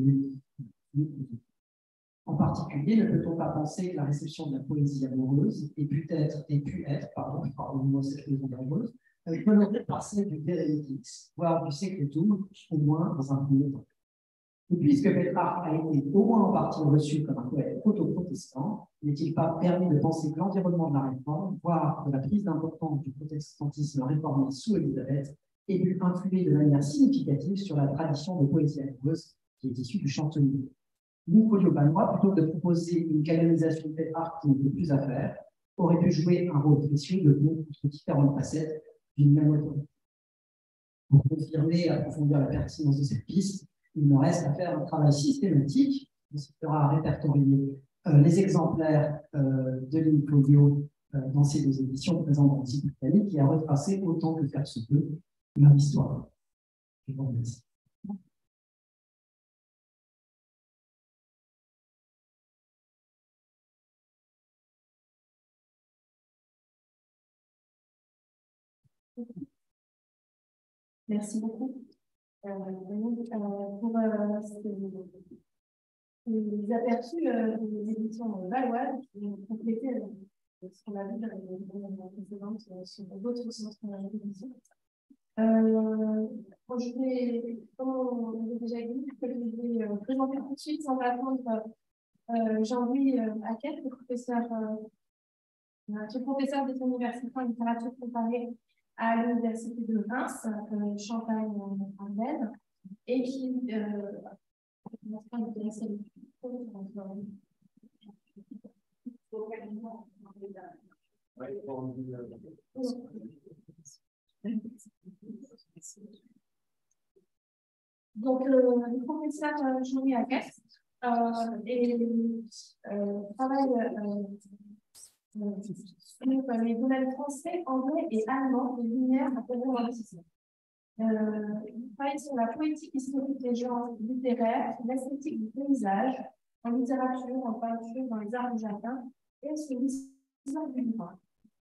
En particulier, ne peut-on pas penser que la réception de la poésie amoureuse ait pu être, ait pu être pardon, pardon, cette raison amoureuse, honorée par celle du Bérénice, voire du siècle douze, au moins dans un premier temps. Et puisque Pétrarque a été au moins en partie reçu comme un poète proto-protestant, n'est-il pas permis de penser que l'environnement de la réforme, voire de la prise d'importance du protestantisme réformé sous Élisabeth, ait pu influer de manière significative sur la tradition de poésie amoureuse qui est issue du chansonnier? L'In-Folio Valois, plutôt que de proposer une canonisation de Pétrarque qui n'avait plus à faire, aurait pu jouer un rôle précieux de pont entre différentes facettes d'une même autorité. Pour confirmer et approfondir la pertinence de cette piste, il me reste à faire un travail systématique qui sera à répertorier euh, les exemplaires euh, de l'In-Folio euh, dans ces deux éditions présentes dans le britannique et à retracer autant que faire se peut leur histoire. Je vous remercie. Merci beaucoup. Euh, pour euh, les aperçus euh, des éditions valoises qui vont compléter euh, ce qu'on a vu dans les précédentes sur d'autres sources d'édition. Euh, je vais, comme on l'a déjà dit, je vais euh, présenter tout de suite sans attendre euh, Jean-Louis euh, Hackett, le professeur, euh, qui est professeur des universités en littérature comparée à l'université de Reims, euh, Champagne-Ardenne, et qui euh, donc, le, le professeur Jean-Louis Hackett euh, et euh, travaille euh, euh, les domaines français, anglais et allemand des Lumières à romantisme. Euh, il travaille sur la poétique historique des genres littéraires, l'esthétique du paysage, en littérature, en peinture, dans les arts du jardin, et sur l'histoire du livre.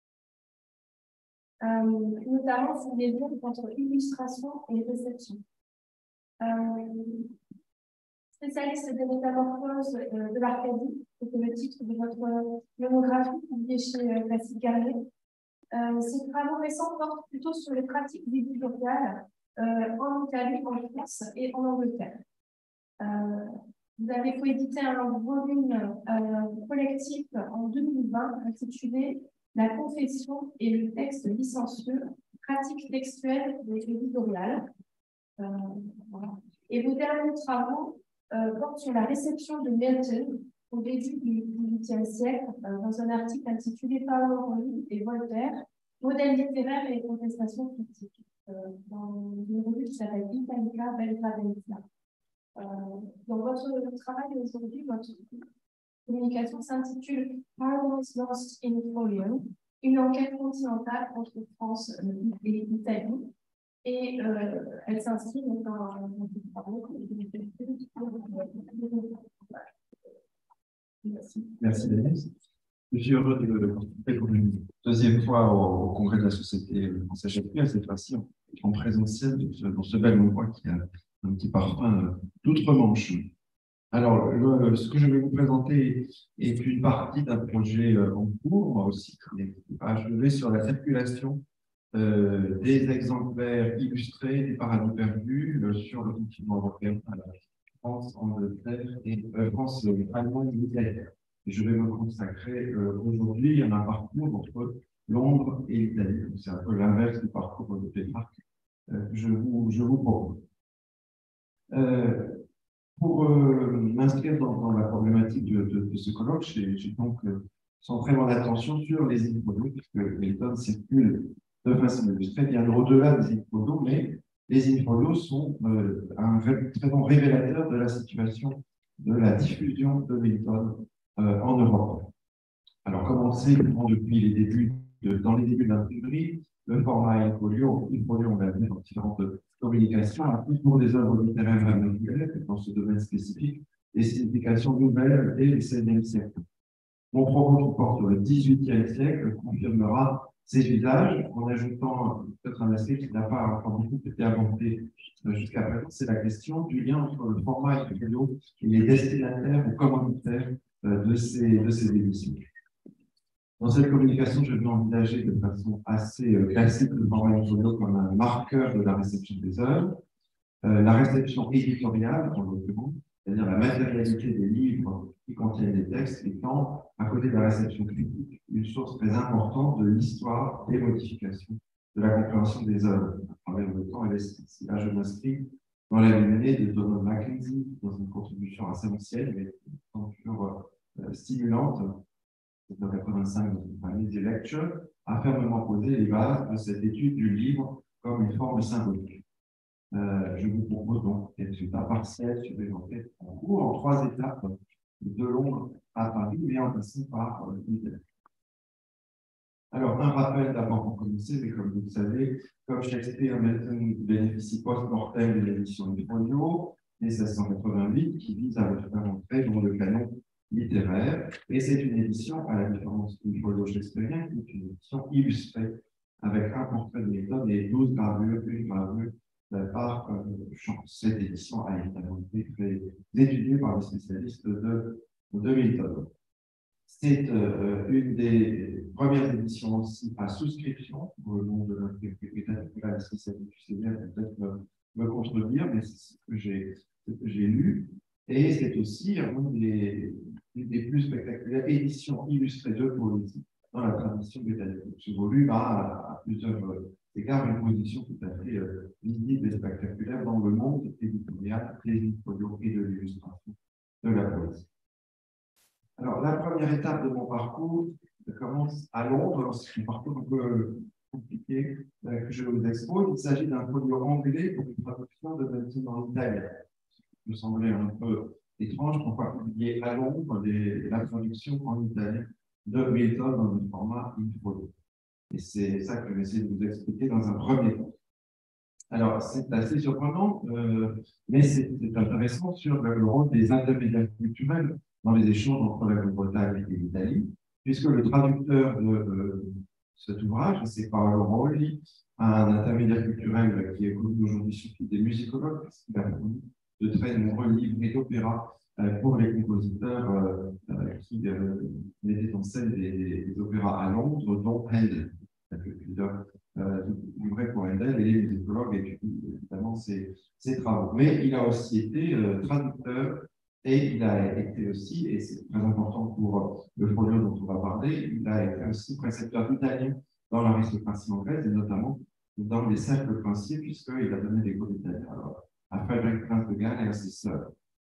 Euh, notamment sur les liens entre illustration et réception. Euh, spécialiste des métamorphoses euh, de l'Arcadie, c'était le titre de votre monographie publiée chez euh, Classique Galerie. Euh, ces travaux récents portent plutôt sur les pratiques éditoriales euh, en Italie, en France et en Angleterre. Euh, vous avez coédité un volume euh, collectif en deux mille vingt intitulé La confession et le texte licencieux, pratiques textuelles et éditoriales. Euh, voilà. Et vos derniers travaux euh, portent sur la réception de Milton au début du dix-huitième siècle, euh, dans un article intitulé Paolo et Voltaire, modèle littéraire et contestation critique, euh, dans une revue qui s'appelle Italica Belgradensia. Euh, dans votre travail aujourd'hui, votre communication s'intitule Paradise Lost in Folio, une enquête continentale entre France et Italie. Et euh, elle s'inscrit dans un travail. Merci. Merci, Denise. Je suis heureux de participer pour une deuxième fois au, au congrès de la Société française Shakespeare, cette fois-ci en, en présentiel dans ce bel endroit qui a un petit parfum d'outre-Manche. Alors, le, ce que je vais vous présenter est une partie d'un projet en cours, moi aussi, qui est achevé sur la circulation euh, des exemplaires illustrés des paradis perdus euh, sur le continent européen, à la France, Angleterre et euh, France, euh, Allemagne et Italie. Et je vais me consacrer euh, aujourd'hui à un parcours entre Londres et l'Italie. C'est un peu l'inverse du parcours de Pétrarque euh, que je vous, je vous propose. Euh, Pour euh, m'inscrire dans, dans la problématique de, de, de ce colloque, j'ai donc euh, centré mon attention sur les infodos, puisque les méthodes circulent de façon illustrée bien au-delà des infodos, mais les infodos sont euh, un très bon révélateur de la situation de la diffusion de méthodes euh, en Europe. Alors, comme on le sait, depuis les débuts de, dans les débuts de l'imprimerie, le format infolio, infolio, on va dire dans différentes communications, a pris pour des œuvres littéraires individuelles, dans ce domaine spécifique, des significations nouvelles dès le seizième siècle. Mon propos qui porte sur le dix-huitième siècle confirmera ces usages en ajoutant peut-être un aspect qui n'a pas encore beaucoup été abordé jusqu'à présent, c'est la question du lien entre le format infolio et les destinataires ou commanditaires de ces, de ces éditions. Dans cette communication, je vais envisager de façon assez euh, classique le format infolio comme un marqueur de la réception des œuvres, euh, la réception éditoriale, en l'occurrence, c'est-à-dire la matérialité des livres qui contiennent des textes, étant, à côté de la réception critique, une source très importante de l'histoire des modifications, de la compréhension des œuvres à travers le temps et l'espace. Là, je m'inscris dans la lignée de Donald Mackenzie, dans une contribution assez ancienne, mais toujours euh, stimulante, mille neuf cent quatre-vingt-cinq, dans une famille des lectures, a fermement posé les bases de cette étude du livre comme une forme symbolique. Euh, je vous propose donc des résultats partiels sur les enquêtes en cours, en trois étapes, de Londres à Paris, mais en passant par euh, l'Italie. Alors, un rappel d'abord pour commencer, mais comme vous le savez, comme Shakespeare, Milton bénéficie post-mortem de l'édition du folio, mille sept cent quatre-vingt-huit, qui vise à le faire entrer dans le canon littéraire, et c'est une édition, à la différence du folio shakespearien, qui est une édition illustrée, avec un portrait de méthode et douze gravures, une gravure par euh, cette édition a évidemment été étudiée par les spécialistes de, de méthode. C'est euh, une des premières éditions aussi à souscription pour le monde de l'imprimerie britannique. Là, les spécialistes du C D vont peut-être me, me contredire, mais c'est ce que j'ai lu. Et c'est aussi une des, des plus spectaculaires éditions illustrées de poésie dans la tradition britannique. Ce volume a à plusieurs égards une position tout à fait euh, visible et spectaculaire dans le monde éditorial, des folios et de l'illustration de la poésie. Alors, la première étape de mon parcours commence à Londres. C'est un parcours un peu compliqué euh, que je vous expose. Il s'agit d'un folio anglais pour une traduction de Milton en italien. Ça me semblait un peu étrange, pourquoi publier à Londres la traduction en italien de Milton dans le format in-folio. Et c'est ça que je vais essayer de vous expliquer dans un premier temps. Alors, c'est assez surprenant, euh, mais c'est intéressant sur le rôle des intermédiaires culturels dans les échanges entre la Grande-Bretagne et l'Italie, puisque le traducteur de euh, cet ouvrage, c'est Paolo Rolli, un intermédiaire culturel qui est connu aujourd'hui surtout des musicologues, parce qu'il a produit de très nombreux livres et d'opéras euh, pour les compositeurs euh, euh, qui euh, mettaient en scène des, des opéras à Londres, dont Handel. Il y a plusieurs euh, livrets pour Handel, et les musicologues étudient évidemment ses, ses travaux. Mais il a aussi été euh, traducteur, et il a été aussi, et c'est très important pour le folio dont on va parler, il a été aussi précepteur d'italien dans l'aristocratie anglaise, et notamment dans les cercles princiers, puisqu'il a donné des cours d'italien à Frédéric Prince de Galles et à ses sœurs.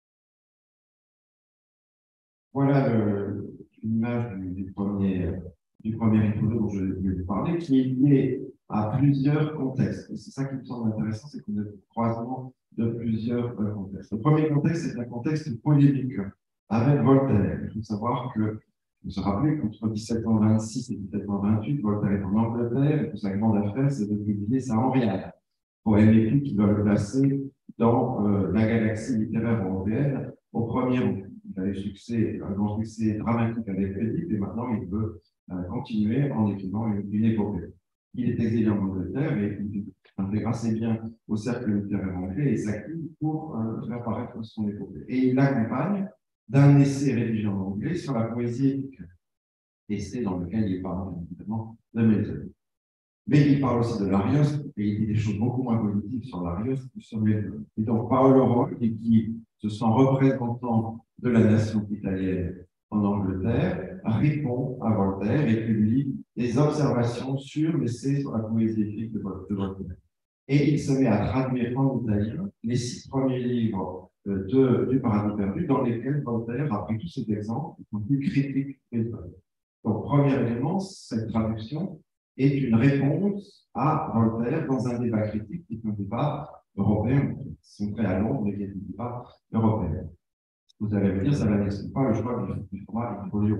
Voilà l'image du, du premier, du premier folio dont je vais vous parler, qui est lié à plusieurs contextes. Et c'est ça qui me semble intéressant, c'est qu'on est au croisement de plusieurs euh, contextes. Le premier contexte, c'est un contexte polémique avec Voltaire. Il faut savoir que, vous vous rappelez qu'entre mille sept cent vingt-six et mille sept cent vingt-huit, Voltaire est en Angleterre, et que sa grande affaire, c'est de publier sa Henriade, poème épique qui doit le placer dans euh, la galaxie littéraire européenne au premier rang. Il a eu succès, un grand succès dramatique avec Édith, et maintenant il veut euh, continuer en écrivant une, une épopée. Il est exilé en Angleterre et il intègre assez bien au cercle littéraire anglais et s'active pour euh, faire apparaître son épopée. Et il l'accompagne d'un essai rédigé en anglais sur la poésie épique, essai dans lequel il parle évidemment de Milton. Mais il parle aussi de l'Arios, et il dit des choses beaucoup moins positives sur l'Arios que sur Milton. Et donc Paolo Rolli, qui se sent représentant de la nation italienne en Angleterre, répond à Voltaire et publie des observations sur l'essai sur la poésie épique de Voltaire. Et il se met à traduire en italien les six premiers livres de, du Paradis perdu, dans lesquels Voltaire a pris tous ces exemples qui sont plus critiques Milton. Donc, premier élément, cette traduction est une réponse à Voltaire dans un débat critique qui est un débat européen, qui sont prêts à Londres, mais qui est un débat européen. Vous allez me dire, ça n'explique pas le choix du format in folio.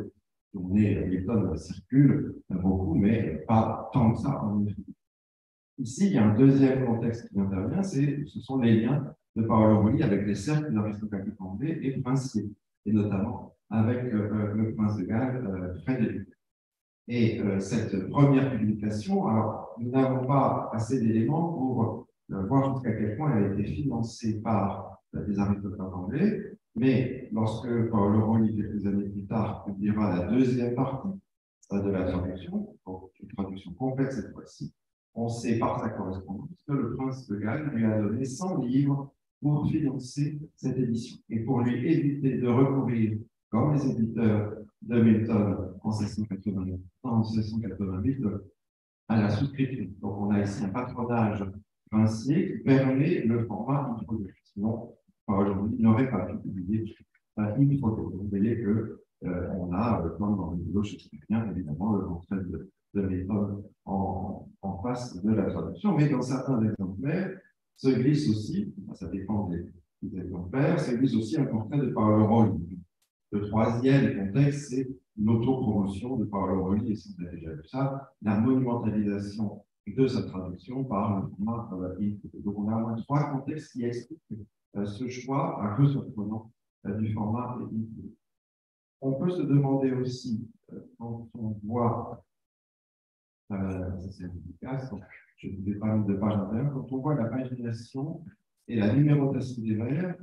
Milton circule beaucoup, mais pas tant que ça. Ici, il y a un deuxième contexte qui intervient, c'est, ce sont les liens de Paolo Rolli avec les cercles aristocratiques anglais et princiers, et notamment avec euh, le prince de Galles, euh, Frédéric. Et euh, cette première publication, alors, nous n'avons pas assez d'éléments pour euh, voir jusqu'à quel point elle a été financée par euh, des aristocrates anglais, mais lorsque Paolo Rolli, quelques années plus tard, publiera la deuxième partie euh, de la traduction, donc une traduction complète cette fois-ci, on sait par sa correspondance que le prince de Galles lui a donné cent livres pour financer cette édition et pour lui éviter de recourir, comme les éditeurs de Milton en mille six cent quatre-vingt-huit, à la souscription. Donc, on a ici un patronage princier qui permet le format in-folio. Sinon, aujourd'hui, il n'aurait pas pu publier un in-folio. Vous voyez que euh, on a, euh, comme dans le niveau shakespearien, évidemment, le portrait de, de Milton en, en face de la traduction, mais dans certains exemplaires, se glisse aussi, ça dépend des, des exemplaires, se glisse aussi un portrait de Paolo Rolli. Le troisième contexte, c'est l'autopromotion de Paolo Rolli, et si vous avez déjà vu ça, la monumentalisation de sa traduction par le format euh, Donc, on a au moins trois contextes qui expliquent euh, ce choix un peu surprenant euh, du format in. On peut se demander aussi, euh, quand on voit, euh, ça c'est efficace, donc je ne vais pas mettre de page intérieure, quand on voit la pagination et la numérotation des vers,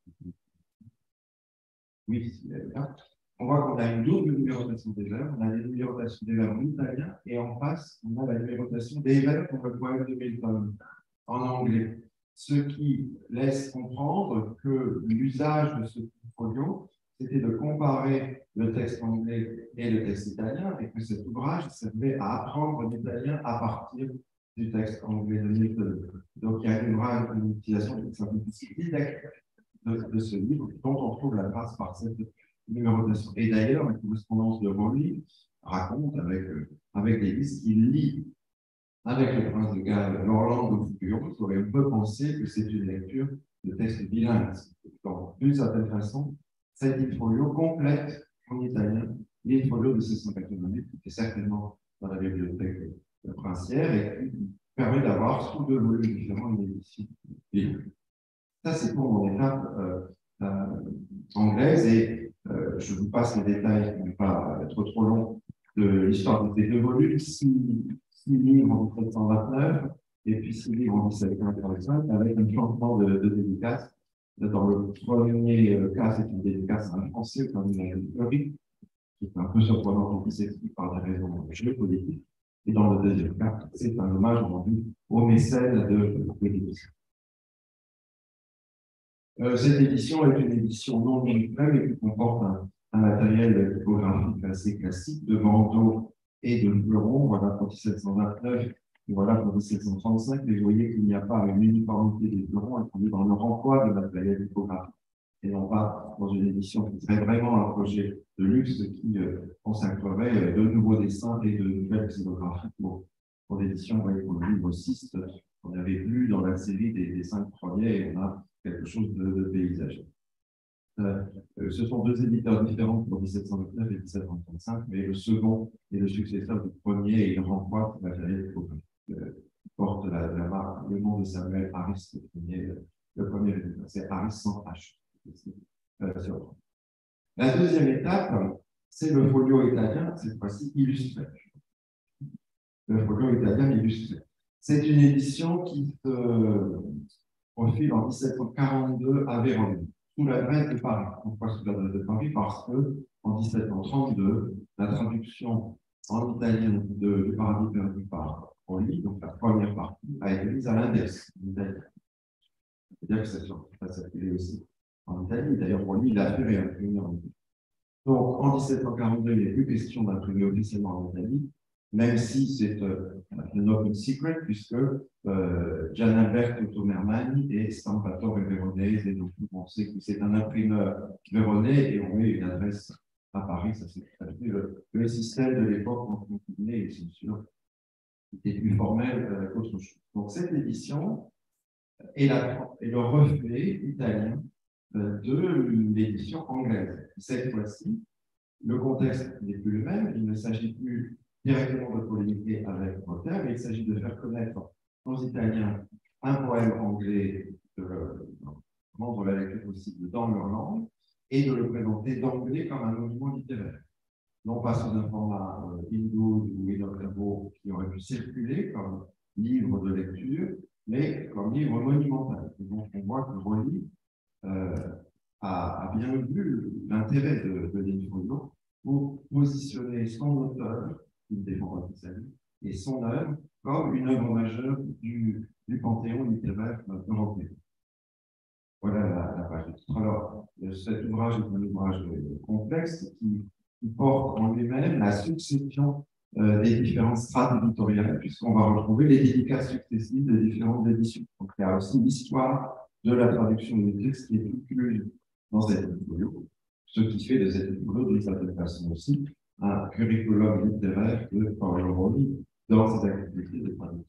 oui, c'est là. On voit qu'on a une double numérotation des verbes, on a la numérotation des verbes en italien, et en face, on a la numérotation des verbes pour le poème de Milton en anglais. Ce qui laisse comprendre que l'usage de ce folio, c'était de comparer le texte anglais et le texte italien, et que cet ouvrage servait à apprendre l'italien à partir du texte anglais de Milton. Donc, il y a une vraie une utilisation de simplicité de, de ce livre, dont on trouve la trace par cette numérotation. Et d'ailleurs, la correspondance de Rolli raconte avec, euh, avec Davis qu'il lit avec le prince de Galles l'Orlando Furioso, et on peut penser que c'est une lecture de textes bilingues. Donc, d'une certaine façon, cet in-folio complète en italien l'in-folio de sept cent quatre-vingt-huit, qui est certainement dans la bibliothèque princière et qui permet d'avoir sous deux volumes différents une édition bilingue. Ça, c'est pour mon étape euh, euh, anglaise et euh, je vous passe les détails pour ne pas être trop long de l'histoire de ces deux volumes, six, six livres en mille sept cent vingt-neuf et puis six livres en mille sept cent quarante-cinq avec un changement de, de dédicace. Dans le premier cas, c'est une dédicace à un Français comme une historique, qui est un peu surprenant, qui s'explique par des raisons géopolitiques. Et dans le deuxième cas, c'est un hommage rendu au mécène de l'édition. Euh, cette édition est une édition non monochrome et qui comporte un, un matériel typographique assez classique de bandeaux et de fleurons. Voilà pour mille sept cent vingt-neuf et voilà pour mille sept cent trente-cinq. Mais vous voyez qu'il n'y a pas une uniformité des fleurons, ils sont dans leur emploi de matériel typographique et non pas dans une édition qui serait vraiment un projet de luxe qui euh, consacrerait de nouveaux dessins et de nouvelles xylographies pour, pour l'édition. Vous voyez pour le livre six, on avait lu dans la série des, des cinq premiers et on a quelque chose de, de paysager. Euh, ce sont deux éditeurs différents pour mille sept cent vingt-neuf et mille sept cent trente-cinq, mais le second est le successeur du premier et il renvoie au matériel qui euh, porte la, la marque, le nom de Samuel Harris, le premier, le premier c'est Harris sans H. Euh, la deuxième étape, c'est le folio italien, cette fois-ci illustré. Le folio italien illustré. C'est une édition qui se profile en mille sept cent quarante-deux à Vérone, sous l'adresse de Paris. Pourquoi sous l'adresse de Paris? Parce que en mille sept cent trente-deux, la traduction en italien de Du paradis perdu par Roli, donc la première partie, a été mise à l'index en italien. C'est-à-dire que ça s'est appelé aussi en Italie. D'ailleurs, Roli, il a fait réimprimer en Italie. Donc, en mille sept cent quarante-deux, il n'est plus question d'imprimer officiellement en Italie, même si c'est euh, un open secret, puisque euh, Gianalberto Tomermani et Stampatore Veronese, et donc on sait que c'est un imprimeur véronais et on met une adresse à Paris. Ça c'est le, le système de l'époque en continué, et c'est sûr, était plus formel euh, qu'autre chose. Donc cette édition est, la, est le reflet italien euh, de l'édition anglaise. Cette fois-ci, le contexte n'est plus le même, il ne s'agit plus directement de polémiquer avec Voltaire, mais il s'agit de faire connaître aux Italiens un poème anglais, de rendre la lecture possible dans leur langue, et de le présenter d'anglais comme un monument littéraire. Non pas sous un format euh, hindou ou inoctavo qui aurait pu circuler comme livre de lecture, mais comme livre monumental. Et donc on voit que Roli euh, a, a bien vu l'intérêt de, de l'in-folio pour positionner son auteur, il défend sa vie, et son œuvre comme une œuvre majeure du, du panthéon littéraire européen. Voilà la, la page de titre. Alors, cet ouvrage est un ouvrage complexe qui, qui porte en lui-même la succession euh, des différentes strates éditoriales, puisqu'on va retrouver les dédicaces successives des différentes éditions. Donc, il y a aussi l'histoire de la traduction des textes qui est incluse dans cet folio, ce qui fait de cet folio, d'une certaine façon aussi, un curriculum littéraire de Paolo Roli dans ses activités de traduction.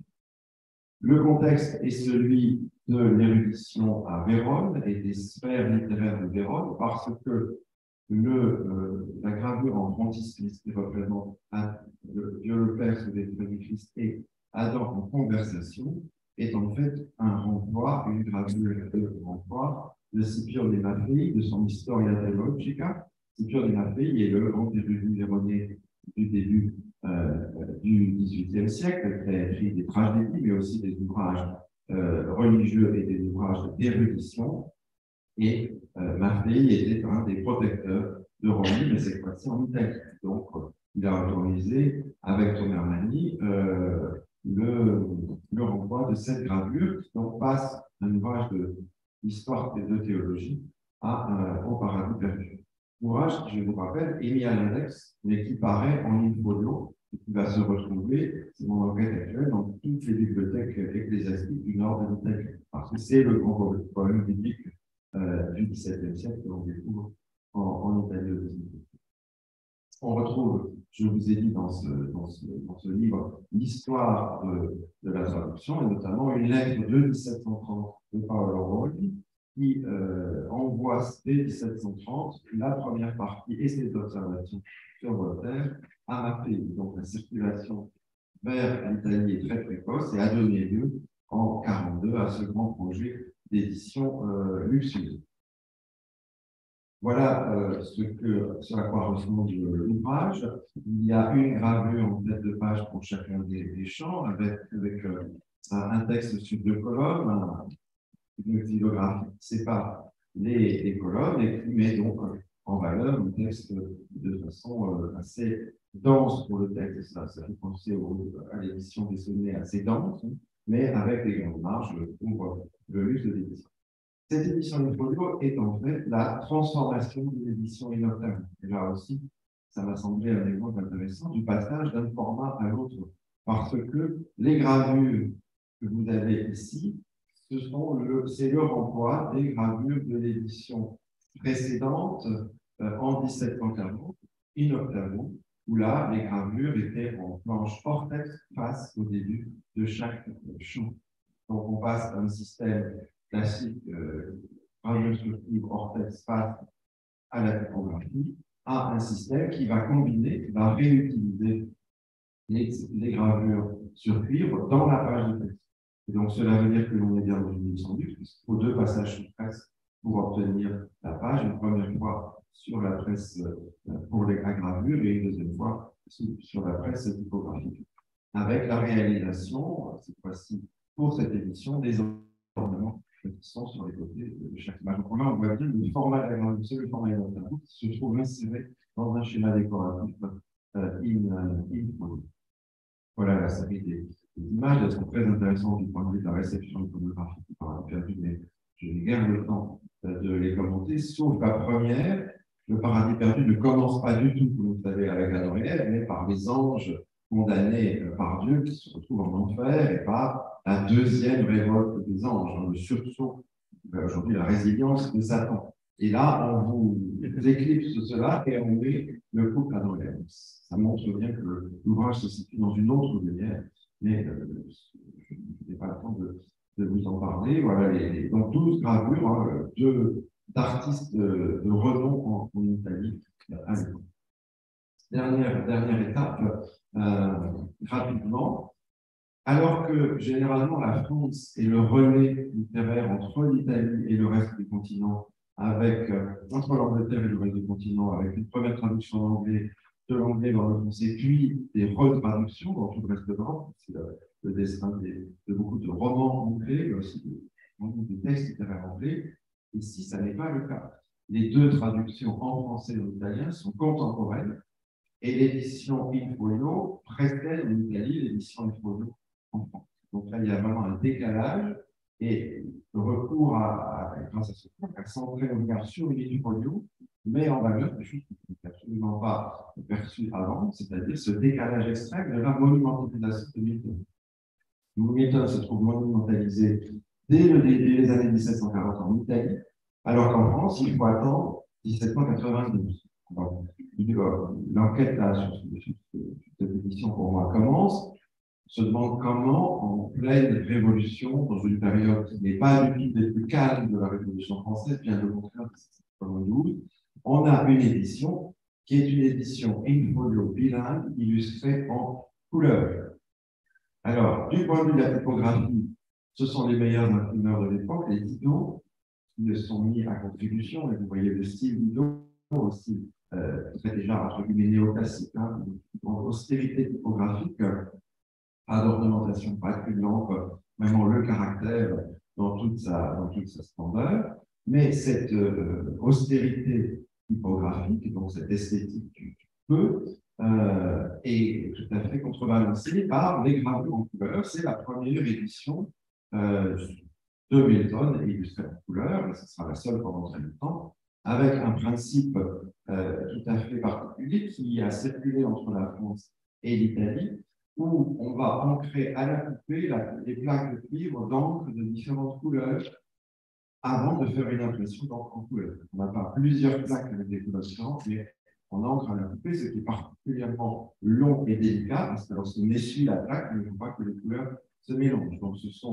Le contexte est celui de l'érudition à Vérone et des sphères littéraires de Vérone, parce que le, euh, la gravure en frontispice qui représente le Dieu le Père sous les traits du Christ et Adam en conversation est en fait un renvoi, une gravure de renvoi de Scipione de Maffei, de son Historia Theologica. Scipione de Maffei est le grand érudit véronais du début euh, du dix-huitième siècle, qui a écrit des tragédies, mais aussi des ouvrages euh, religieux et des ouvrages d'érudition. Et euh, Maffei était un des protecteurs de Roli, mais cette fois-ci en Italie. Donc, euh, il a autorisé, avec Tomermani, euh, le, le renvoi de cette gravure, qui donc passe d'un ouvrage d'histoire et de théologie à, euh, au paradis perdu. Ouvrage qui, je vous rappelle, est mis à l'index, mais qui paraît en in-folio, et qui va se retrouver, c'est mon enquête actuelle, dans toutes les bibliothèques ecclésiastiques du nord de l'Italie. Parce que c'est le grand poème biblique euh, du dix-septième siècle que l'on découvre en, en Italie aussi. On retrouve, je vous ai dit dans ce, dans ce, dans ce livre, l'histoire de, de la traduction, et notamment une lettre de mille sept cent trente de Paolo Roli, qui euh, envoie dès mille sept cent trente la première partie et ses observations sur Voltaire à Marseille. Donc la circulation vers l'Italie est très précoce et a donné lieu en mille neuf cent quarante-deux à ce grand projet d'édition euh, luxueuse. Voilà euh, ce, que, ce à quoi ressemble l'ouvrage. Il y a une gravure en tête de page pour chacun des, des champs, avec, avec euh, un texte sur deux colonnes, un, une xylographie qui sépare les, les colonnes et qui met donc en valeur le texte de façon euh, assez dense pour le texte. Ça, ça fait penser au, à l'édition des sonnets assez dense, mais avec des grandes marges pour le luxe de l'édition. Cette édition in folio est en fait la transformation d'une édition in octavo. Et là aussi, ça m'a semblé un exemple intéressant du passage d'un format à l'autre. Parce que les gravures que vous avez ici, ce sont le, c'est le renvoi des gravures de l'édition précédente euh, en mille sept cent quarante, in octavo, où là, les gravures étaient en planche hors texte face au début de chaque champ. Donc, on passe à un système classique, euh, gravure sur cuivre hors texte face à la typographie, à un système qui va combiner, qui va réutiliser les, les gravures sur cuivre dans la page de texte. Et donc, cela veut dire que l'on est bien dans une édition luxe, puisqu'il faut deux passages sur presse pour obtenir la page. Une première fois sur la presse euh, pour les gravures et une deuxième fois sur la presse typographique. Avec la réalisation, cette fois-ci, pour cette édition, des ornements qui sont sur les côtés de chaque image. Donc, là, on voit bien le format de la gravure, c'est le format identique qui se trouve inséré dans un schéma décoratif euh, in, in folio. Voilà la série des, des images. Elles sont très intéressantes du point de vue de la réception iconographique par perdu, mais je n'ai guère le temps de les commenter, sauf la première. Le paradis perdu ne commence pas du tout, comme vous savez, avec la Noël, mais par les anges condamnés par Dieu qui se retrouvent en enfer et par la deuxième révolte des anges, le sursaut, aujourd'hui la résilience de Satan. Et là, on vous éclipse cela et on met le couple à Noël. Ça montre bien que l'ouvrage se situe dans une autre lumière, mais euh, je n'ai pas le temps de, de vous en parler. Voilà, les, les, donc douze gravures hein, de, d'artistes de, de renom en, en Italie à l'époque. Dernière, dernière étape, euh, rapidement. Alors que généralement la France est le relais littéraire entre l'Italie et le reste du continent, avec, euh, entre l'Angleterre et le reste du continent, avec une première traduction en anglais, de l'anglais dans le français, puis des retraductions dans tout le reste de l'Europe. C'est le, le destin des, de beaucoup de romans anglais, mais aussi de, de textes littéraires anglais. Ici, ça n'est pas le cas. Les deux traductions en français et en italien sont contemporaines, et l'édition in folio précède en Italie l'édition in folio en France. Donc là, il y a vraiment un décalage et le recours à, à grâce à ce point, à centrer le regard sur une folio, mais en valeur des choses qui n'étaient absolument pas perçues avant, c'est-à-dire ce décalage extrême de la monumentalisation de Milton. Milton se trouve monumentalisé dès le début des années mille sept cent quarante en Italie, alors qu'en France, il faut attendre mille sept cent quatre-vingt-douze. L'enquête là sur cette édition pour moi commence. On se demande comment, en pleine révolution, dans une période qui n'est pas du tout des plus calmes de la Révolution française, bien au contraire, on a une édition qui est une édition in folio bilingue illustrée en couleur. Alors, du point de vue de la typographie, ce sont les meilleurs imprimeurs de l'époque, les Didot, qui le sont mis à contribution, et vous voyez le style Didot aussi. Euh, c'est déjà entre guillemets néoclassique, hein, en austérité typographique, pas d'ornementation, pas de lampe, vraiment le caractère dans toute sa, dans toute sa splendeur. Mais cette euh, austérité typographique, donc cette esthétique du peu, euh, est tout à fait contrebalancée par les gravures en couleur. C'est la première édition euh, de Milton illustrée en couleur, et ce sera la seule pendant très longtemps, avec un principe euh, tout à fait particulier qui a circulé entre la France et l'Italie, où on va ancrer à la coupée la, les plaques de cuivre d'encre de différentes couleurs avant de faire une impression d'encre en couleur. On n'a pas plusieurs plaques avec des couleurs différentes, mais on encre à la coupée, ce qui est particulièrement long et délicat, parce que lorsqu'on essuie la plaque, il ne faut pas que les couleurs se mélangent. Donc ce sont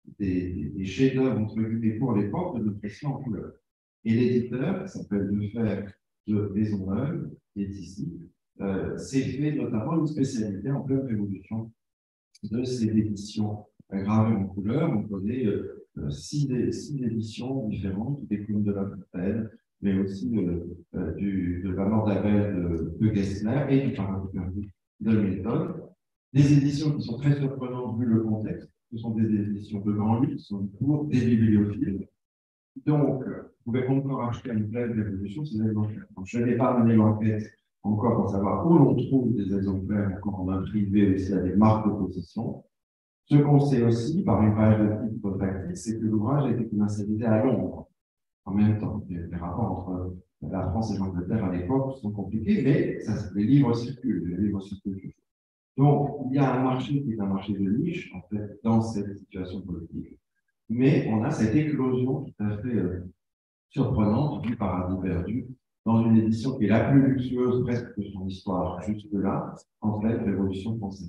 des, des chefs-d'œuvre entre guillemets pour l'époque de notre récit en couleur. Et l'éditeur, qui s'appelle Defebvre de Maisonneuve, qui est ici, euh, s'est fait notamment une spécialité en pleine révolution de ces éditions gravées en couleur. On connaît euh, six, six éditions différentes, des Clowns de la Fontaine, mais aussi euh, euh, du, de la mort d'Abel de, de Gessner et du Paradis perdu de Milton. Des éditions qui sont très surprenantes vu le contexte. Ce sont des éditions de grands livres, ce sont pour des bibliophiles. Donc, vous pouvez encore acheter une pleine révolution ces exemplaires. Donc, je n'ai pas mené l'enquête encore pour savoir où l'on trouve des exemplaires encore en privé aussi à des marques de possession. Ce qu'on sait aussi, par une page de titre factice, c'est que l'ouvrage a été commercialisé à Londres en même temps. Les rapports entre la France et l'Angleterre à l'époque sont compliqués, mais ça, les livres circulent, les livres circulent toujours. Donc, il y a un marché qui est un marché de niche, en fait, dans cette situation politique. Mais on a cette éclosion tout à fait euh, surprenante du Paradis perdu dans une édition qui est la plus luxueuse presque de son histoire jusque-là, en fait, Révolution française.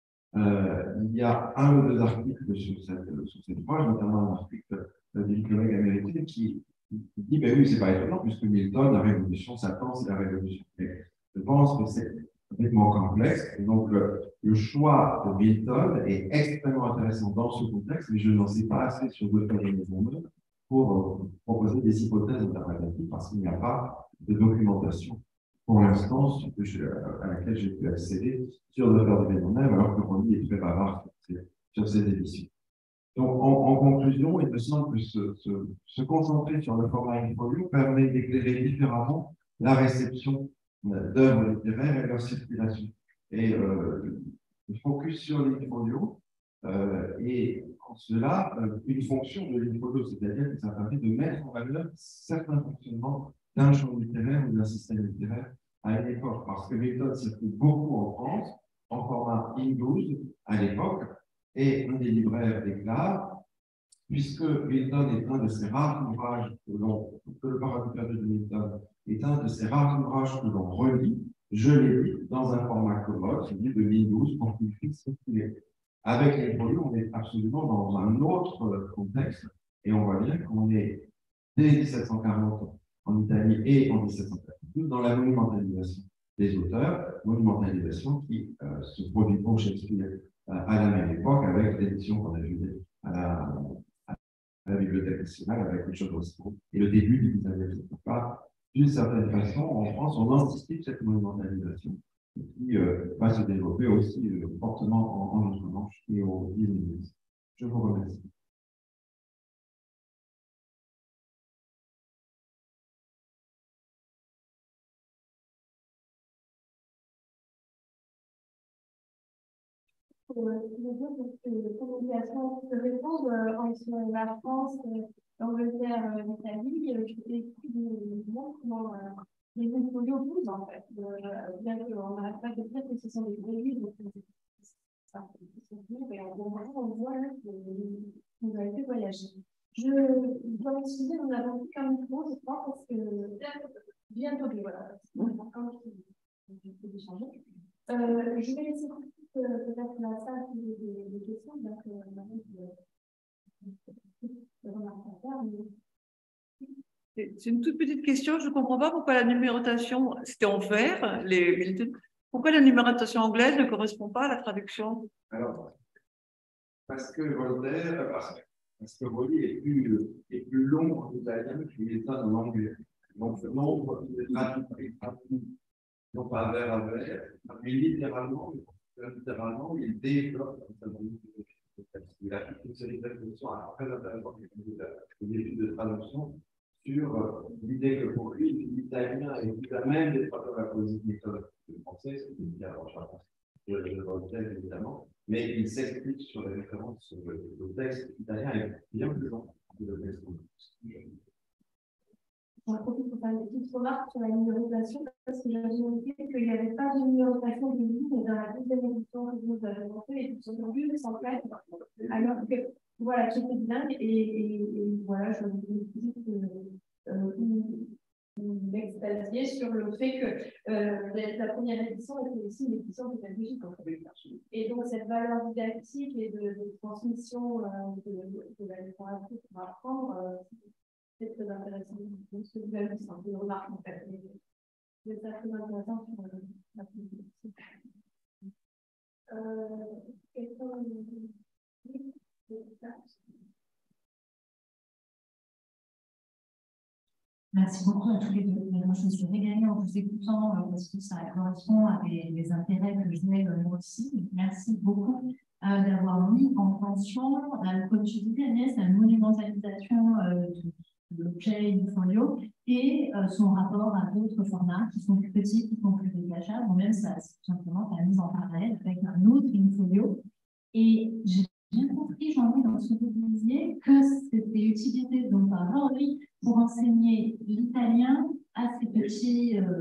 Euh, il y a un ou deux articles sur cette, sur cette page, notamment un article d'une collègue américaine qui, qui dit ben oui, c'est pas étonnant, puisque Milton, la Révolution, Satan, c'est la Révolution. Mais je pense que c'est complètement complexe. Et donc, le, le choix de Milton est extrêmement intéressant dans ce contexte, mais je n'en sais pas assez sur deux thèmes de monde pour euh, proposer des hypothèses interprétatives parce qu'il n'y a pas de documentation pour l'instant à laquelle j'ai pu accéder sur le faire de Maisonneuve, alors que Ronny est très bavard sur, sur ces éditions. Donc, en, en conclusion, il me semble que se, se, se concentrer sur le format in-folio permet d'éclairer différemment la réception d'œuvres littéraires et leur circulation. Et euh, le focus sur l'in-folio euh, est en cela euh, une fonction de l'in-folio, c'est-à-dire que ça permet de mettre en valeur certains fonctionnements d'un champ littéraire ou d'un système littéraire à une époque, parce que Milton circule beaucoup en France, en format in douze à l'époque, et un des libraires déclare, puisque Milton est un de ces rares ouvrages que, que le Paradis perdu de Milton est un de ces rares ouvrages que l'on relit, je l'ai dit dans un format commode, celui de in douze, pour qu'il puisse circuler. Avec les produits, on est absolument dans un autre contexte, et on voit bien qu'on est dès mille sept cent quarante en Italie et en mille sept cent quatre-vingt-douze dans la monumentalisation des auteurs, monumentalisation qui euh, se produit pour Shakespeare euh, à la même époque avec l'édition qu'on a vue à la, à la Bibliothèque nationale avec Richard Roscoe et le début du dix-neuvième siècle. D'une certaine façon, en France, on anticipe cette monumentalisation qui euh, va se développer aussi euh, fortement en, en Outre-Manche et au dix-neuvième siècle. Je vous remercie. Les deux communications se répondent entre la France, l'Angleterre, l'Italie. Je vais expliquer comment les in-folio bougent en fait. Bien qu'on n'arrête pas de dire que ce sont des gros livres, et on voit que vous avez fait voyager. Je dois m'excuser, nous n'avons plus qu'un micro, je crois, parce que bientôt, voilà, c'est important d'échanger. Euh, je vais laisser tout de suite euh, peut-être la salle des, des, des questions, donc euh, c'est une toute petite question, je ne comprends pas pourquoi la numérotation, c'était en vert, les, pourquoi la numérotation anglaise ne correspond pas à la traduction? Alors, parce que Voltaire, parce, parce que Roli est plus, est plus long en italien qu'il est en anglais. Donc, le nombre de traductions non pas vers à vers, mais littéralement, littéralement, il développe un certain nombre de choses. Il a fait une série d'expositions très intéressantes, une étude de traduction sur l'idée que pour lui, l'italien est plus à même d'être dans la poésie méthode française, ce qui est bien en charge de Voltaire, évidemment, mais il s'explique sur les références. Le texte italien est bien plus long que le texte français. On profite pour faire une petite remarque sur la numérotation, parce que j'avais noté qu'il n'y avait pas de numérotation de ligne dans la deuxième édition que vous avez montée, et tout aujourd'hui, sans fait, alors que, voilà, qui était dingue, et, et, et voilà, je vous dis que euh, m'extasier sur le fait que euh, la, la première édition était aussi une édition pédagogique en fait. Et donc cette valeur didactique et de, de transmission euh, de, de la littérature pour apprendre, euh, c'est très intéressant. Donc ce que vous avez dit, c'est un peu une remarque en fait. C'est très intéressant sur euh, la publicité. Euh, Merci beaucoup à tous les deux. Je me suis régalée en vous écoutant euh, parce que ça correspond à des, des intérêts que j'ai euh, moi aussi. Merci beaucoup euh, d'avoir mis en tension, euh, comme tu disais Agnès, la monumentalisation euh, de, de l'objet du folio et euh, son rapport à d'autres formats qui sont plus petits, qui sont plus détachables, ou même ça, c'est tout simplement la mise en parallèle avec un autre folio. Et j'ai bien compris, Jean-Louis, dans ce que vous disiez, que c'était utilisé donc par Henri pour enseigner l'italien à ces petits euh,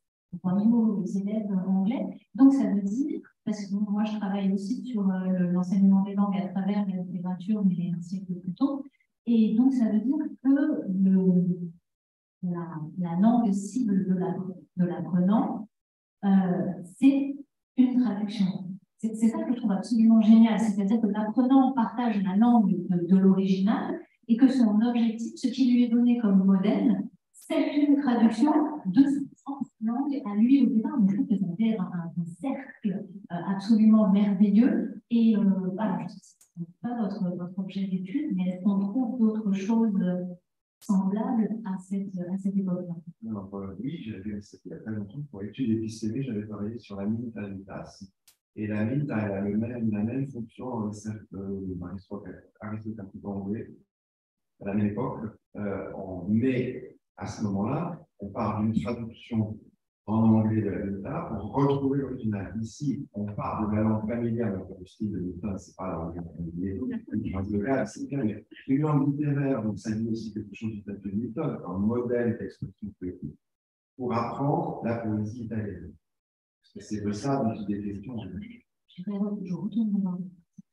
aux élèves anglais. Donc, ça veut dire, parce que moi, je travaille aussi sur euh, l'enseignement des langues à travers la littérature, mais un siècle plus tôt. Et donc, ça veut dire que le, la, la langue cible de l'apprenant, euh, c'est une traduction. C'est ça que je trouve absolument génial, c'est-à-dire que l'apprenant partage la langue de, de l'original et que son objectif, ce qui lui est donné comme modèle, c'est une traduction de son langue à lui au départ. Donc, je trouve que ça fait un, un cercle euh, absolument merveilleux. Et euh, voilà, je ne sais pas votre, votre objet d'étude, mais est-ce qu'on trouve d'autres choses semblables à cette, à cette époque-là? euh, Oui, j'avais, il y a très longtemps, pour études épistémées, j'avais travaillé sur la Minta Unitas. Et la Minta, elle a le même, la même fonction dans le cercle aristocratique anglais à la même époque. Euh, on, mais à ce moment-là, on part d'une traduction en anglais de la Minta pour retrouver l'original. Ici, on part de la langue familiale, donc le style de Minta, c'est pas la langue familiale, c'est bien, mais une langue littéraire, donc ça dit aussi quelque chose du statut de Newton, un modèle textuel pour apprendre la poésie italienne. C'est de ça dont il est question. Je retourne dans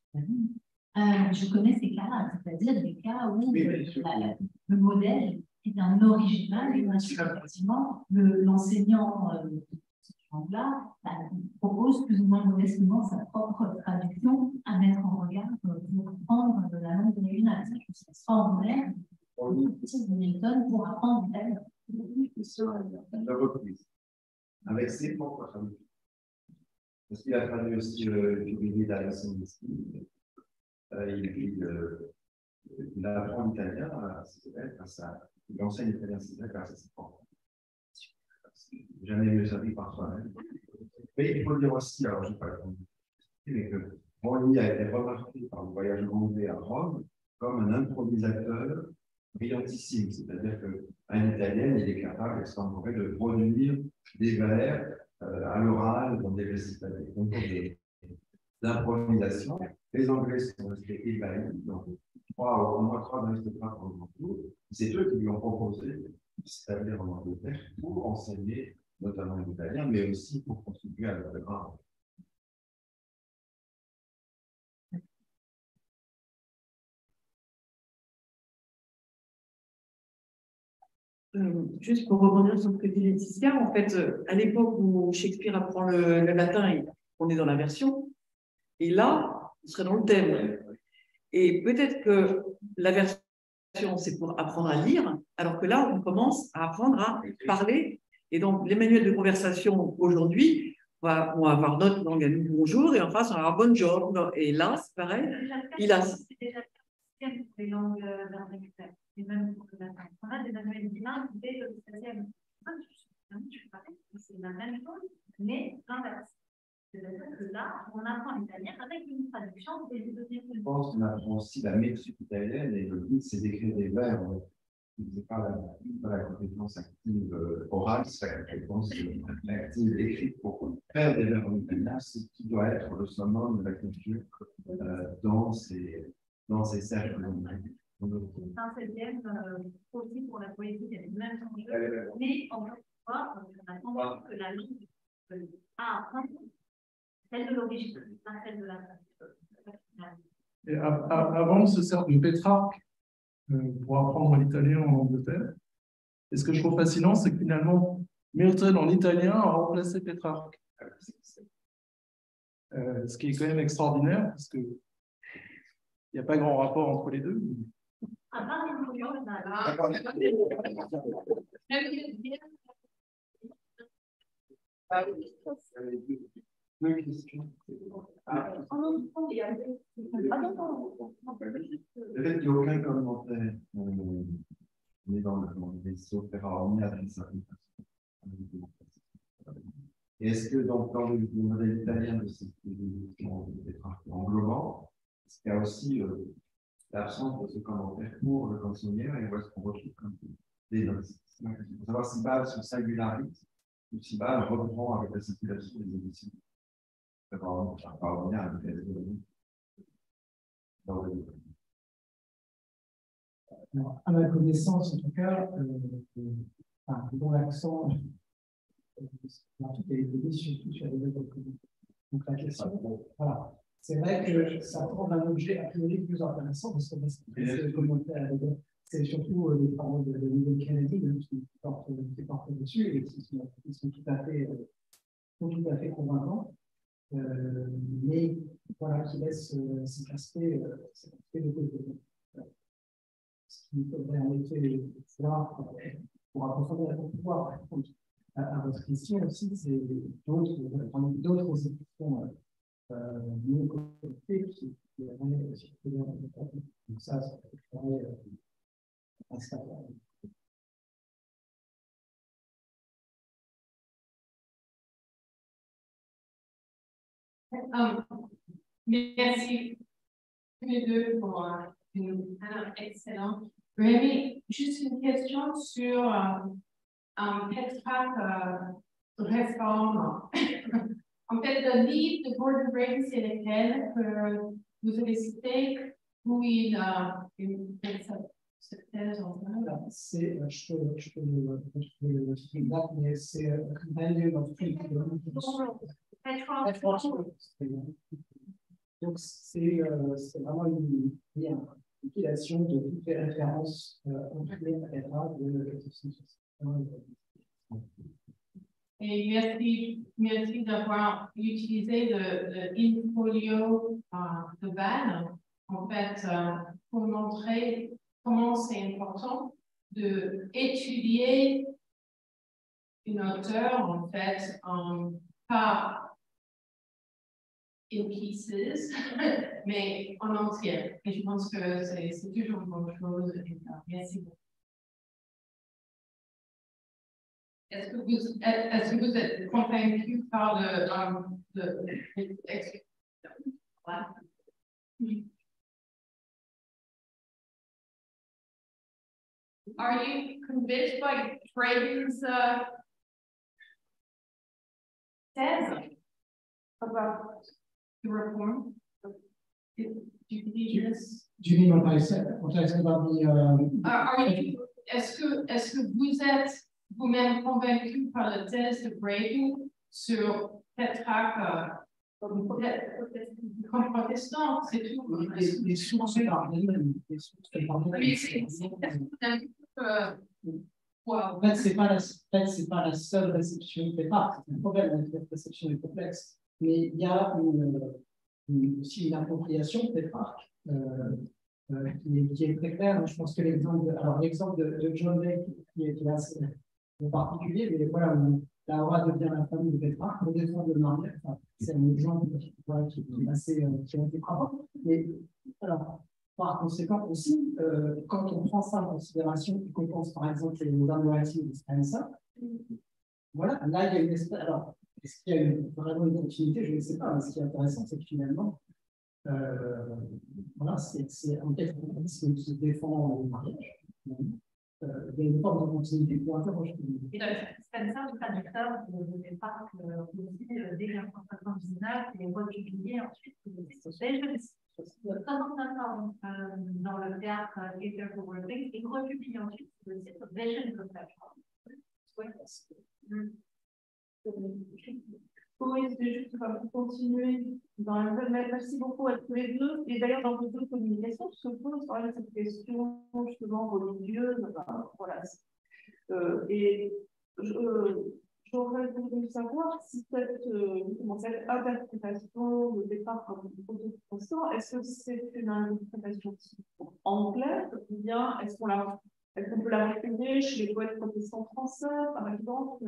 euh, je connais ces cas-là, c'est-à-dire des cas où oui, le, la, le modèle est un original et effectivement l'enseignant euh, de cette langue-là bah, propose plus ou moins modestement sa propre traduction à mettre en regard pour apprendre de la langue originale. Ça, je trouve ça extraordinaire. De Newton pour apprendre l'italienne. La reprise avec ses propres traductions. Parce qu'il a traduit aussi le Fibrini d'Alain Simoneschi. Il, il, euh, il apprend l'italien à ses élèves, grâce à, il enseigne l'italien à ses élèves grâce à ses propres. Jamais mieux servi par soi-même. Mais il faut dire aussi, alors je ne vais pas répondre, mais que Morelli a été remarqué par le voyage anglais à Rome comme un improvisateur brillantissime, c'est-à-dire qu'un Italien, il est capable, extraordinaire, de produire des vers euh, à l'oral dans des récitals, des concours d'improvisation. Les Anglais sont restés ébahis, donc trois, au moins trois aristocrates en tout. C'est eux qui lui ont proposé, c'est-à-dire en Angleterre, pour enseigner notamment l'italien, mais aussi pour contribuer à leur art. Euh, juste pour rebondir sur ce que dit Laetitia, en fait, euh, à l'époque où Shakespeare apprend le, le latin, il, on est dans la version, et là, on serait dans le thème. Et peut-être que la version, c'est pour apprendre à lire, alors que là, on commence à apprendre à parler. Et donc, les manuels de conversation aujourd'hui, on va, on va avoir notre langue à nous, bonjour, et en face, on va avoir bonjour. Et là, c'est pareil. Il a. C'est déjà pour les langues vernaculales, et même pour le latin. On a des manuels bilingues dès le seizième. C'est la même chose, mais l'inverse. C'est-à-dire que là, on apprend l'italien avec une traduction des deux. Je pense qu'on apprend aussi la métrique italienne, et le but, c'est d'écrire des vers. Ce n'est pas la, pas la compétence active euh, orale, c'est la compétence euh, active écrite pour faire des vers en italien, c'est ce qui doit être le summum de la culture euh, dans ces, dans ces cercles. Un septième euh, aussi pour la poésie, il y a les mêmes enjeux, mais encore une fois, on a compris que la langue euh, a apprendre celle de l'origine, pas celle de la Et à, à, avant, on se sert de Pétrarque euh, pour apprendre l'italien en Angleterre. Et ce que je trouve fascinant, c'est que finalement, Milton en italien a remplacé Pétrarque. Euh, ce qui est quand même extraordinaire, parce qu'il n'y a pas grand rapport entre les deux. Deux questions. Ah. Peut-être qu'il n'y a aucun commentaire. On est dans le vaisseau Ferrari avec ça. Est-ce que donc, dans le modèle italien de cette englobant, est-ce qu'il y a aussi euh, l'absence de ce commentaire pour le cancionnière et où est-ce qu'on retrouve des notes? Il faut savoir si Bâle se singularise ou si Bâle reprend avec la circulation des éditions. Ça va revenir à Alors, à ma connaissance, en tout cas, euh, euh, enfin, dont l'accent euh, est élevé surtout sur les œuvres communes. Donc la question, voilà. C'est vrai que ça prend un objet a priori plus intéressant parce que c'est surtout euh, les travaux de Miguel Kennedy qui portent, qui portent dessus et qui sont, qui sont tout à fait, euh, sont tout à fait convaincants. Euh, mais voilà, qui laisse euh, cet aspect, euh, cet aspect de côté. Ce qu'il faudrait en effet voir pour approfondir, pour pouvoir répondre à, à votre question aussi, c'est d'autres d'autres éditions euh, non connectées qui auraient circulé en même temps. Donc ça, ça pourrait installer. Um, merci tous les deux pour euh, une alors, excellent. Rémi, juste une question sur euh, un Pétrarque euh, réforme. En fait, le livre de Gordon Braden, c'est lequel que vous avez cité où il a une cette thèse en fait. C'est, je peux, je peux le exact, mais c'est Compendium of Freedom. Donc, c'est euh, vraiment une, une compilation de toutes les références euh, entre les Pétrarque de mille quatre cent soixante. Et merci, merci d'avoir utilisé le, le in-folio euh, de Bâle, en fait, euh, pour montrer comment c'est important d'étudier une auteure, en fait, en, pas in pieces, mais en entier. Et je pense que c'est toujours une bonne chose. Et, euh, merci beaucoup. Est-ce que vous, est-ce que vous êtes convaincu par le, um, le, le texte? Voilà. Are you convinced by Braden's uh, thèse about the reform? Do you believe this? Do you mean what I said? What I said about the? Um, are, are you? Est-ce que est-ce que vous êtes vous-même convaincu par la thèse de Braden sur Pétrarque comme protestant, c'est tout. Les, les sources par elles-mêmes. En fait, ce n'est pas, pas la seule réception de Pétrarque. C'est un problème, la réception est complexe. Mais il y a une, une, aussi une appropriation de Pétrarque euh, euh, qui, est, qui est très claire. Je pense que l'exemple de, l'exemple de, de John Lake, qui est, qui est assez particulier, mais voilà, on, la Roi devient la famille de Pétrarque, on défend le mariage. Enfin, c'est un exemple voilà, qui, qui est assez euh, qui est frappant. Mais alors, par conséquent aussi, euh, quand on prend ça en considération et qu'on pense par exemple aux narratives de Spencer, voilà, là il y a une espèce. Alors, est-ce qu'il y a une, vraiment une continuité? Je ne sais pas, mais ce qui est intéressant, c'est que finalement, euh, voilà, c'est en fait un qui défend le mariage. Euh, il y a une forme de continuité pour interroger. Et donc, Spencer, le traducteur de Pétrarque, aussi, dès mille neuf cent soixante-dix-neuf, et republié ensuite, dans le théâtre Theatre for Worldings, et republié ensuite le site Visions of Pétrarque. Oui, c'est juste pour continuer. Dans le... Merci beaucoup à tous les deux. Et d'ailleurs, dans vos deux communications, se pose cette question justement religieuse. Ben, voilà. Euh, et je, j'aurais voulu savoir si cette, euh, cette interprétation de départ comme autoprocessant, est-ce que c'est une interprétation anglaise ou bien est-ce qu'on la, est-ce qu'on peut la retrouver chez les poètes protestants français, par exemple?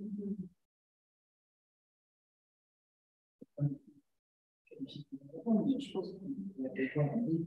Je pense qu'il y a des points.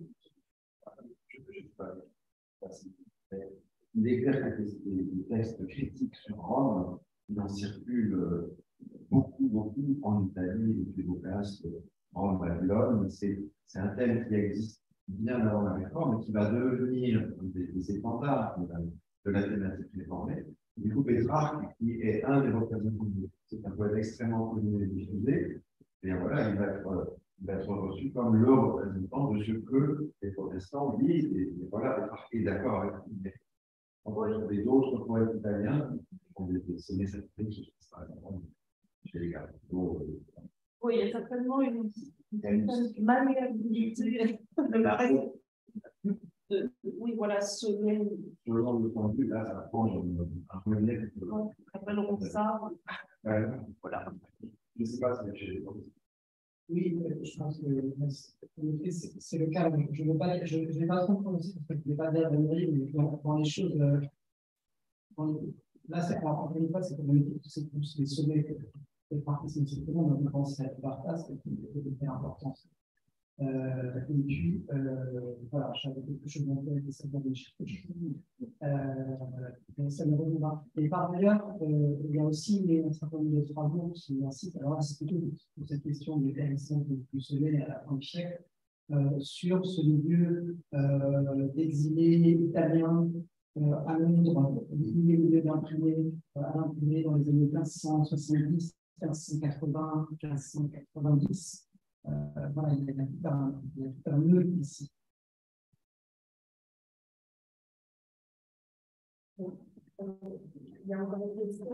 Il est clair que des textes critiques sur Rome, il en circule beaucoup, beaucoup en Italie, et puis au Grèce, Rome, Babylone. C'est un thème qui existe bien avant la réforme et qui va devenir des, des étendards de la thématique réformée. Du coup, Pétrarque, qui est un des représentants, c'est un poète extrêmement connu et diffusé, et voilà, il va être, il va être reçu comme le représentant de ce que les protestants lisent, et, et voilà, Pétrarque est d'accord avec lui. On va trouver d'autres poètes italiens qui ont décédé cette crise, par exemple, chez les Gardiano. Oui, il y a certainement une, une maniabilité de la raison. De, oui, voilà, selon. Selon le point de vue, là, ça prend un relief. On appelleront ça. Ouais, voilà. Je ne sais pas si j'ai. Oui, je pense que c'est le cas. Je ne vais pas, je, je vais pas trop prononcer parce que je ne vais pas dire de mais dans, dans les choses. Dans les, là, c'est encore une fois, c'est comme c'est plus les sommets que les parties, c'est simplement on pense à la place, c'est une importance. Euh, et puis, euh, voilà, j'avais quelque chose en tête, ça va euh, ça me reviendra. Et par ailleurs, euh, il y a aussi un certain nombre de travaux qui incitent, alors là, c'est plutôt pour cette question des R S M du sommet à la fin du siècle, euh, sur ce milieu euh, d'exilés italiens euh, à Londres, lié au lieu d'imprimer, euh, à l'imprimer dans les années quinze cent soixante-dix, quinze cent quatre-vingts, quinze cent quatre-vingt-dix. Euh, voilà, il y a tout un, il y a tout un nœud ici. Il y a encore une question.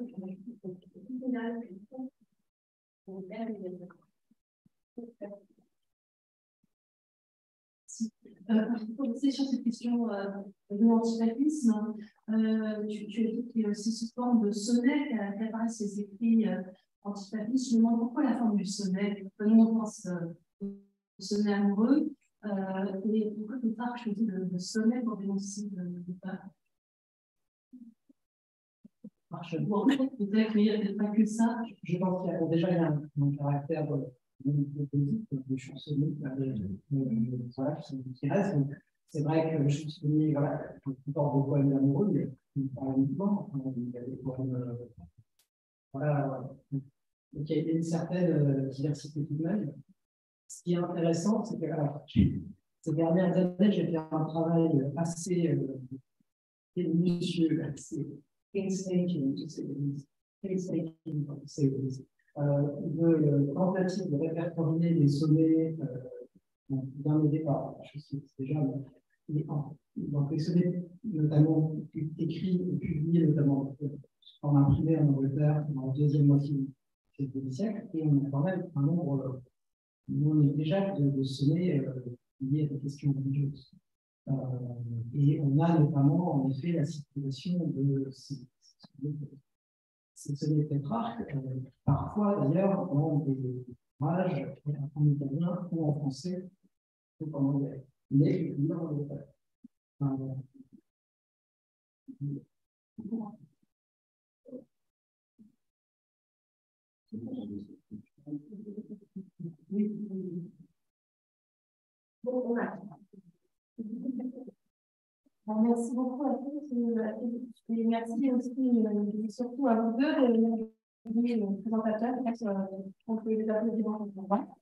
Euh, pour commencer sur cette question euh, de l'antipapisme, euh, tu, tu as dit qu'il y a aussi sous forme de sonnet qui apparaît ces écrits euh, antipapistes. Je me demande pourquoi la forme du sonnet. Nous, on pense euh, au sonnet amoureux. Euh, et pourquoi Pétrarque choisit le, le sonnet pour dénoncer le départ? Bon, peut-être qu'il n'y a peut-être pas que ça. Je pense qu'il y a déjà il y a un, un caractère de, de, de poésie, de chansonnier, voilà, qui, qui reste. C'est vrai que le chansonnier, voilà, il porte des poèmes amoureux, mais il parle uniquement. Il y a des poèmes. Euh, voilà. Donc il y a une certaine euh, diversité tout de même. Ce qui est intéressant, c'est que alors, ces dernières années, j'ai fait un travail assez euh, minutieux, assez painstaking, de tentative de répertorier les sommets euh, bien aidés par je sais déjà, mais donc les sommets notamment écrits et publiés notamment en imprimé en Angleterre dans la deuxième moitié du siècle, et on a quand même un nombre non négligeable de, de sommets euh, liés à des questions religieuses. Euh, et on a notamment en effet la situation de ces, ces sommets Pétrarque, euh, parfois d'ailleurs dans des ouvrages en italien ou en français ou en anglais, mais publiés en anglais. Euh, oui. Bon, on a. Merci beaucoup à tous et merci aussi surtout à vous deux, les présentateurs, on peut les applaudir.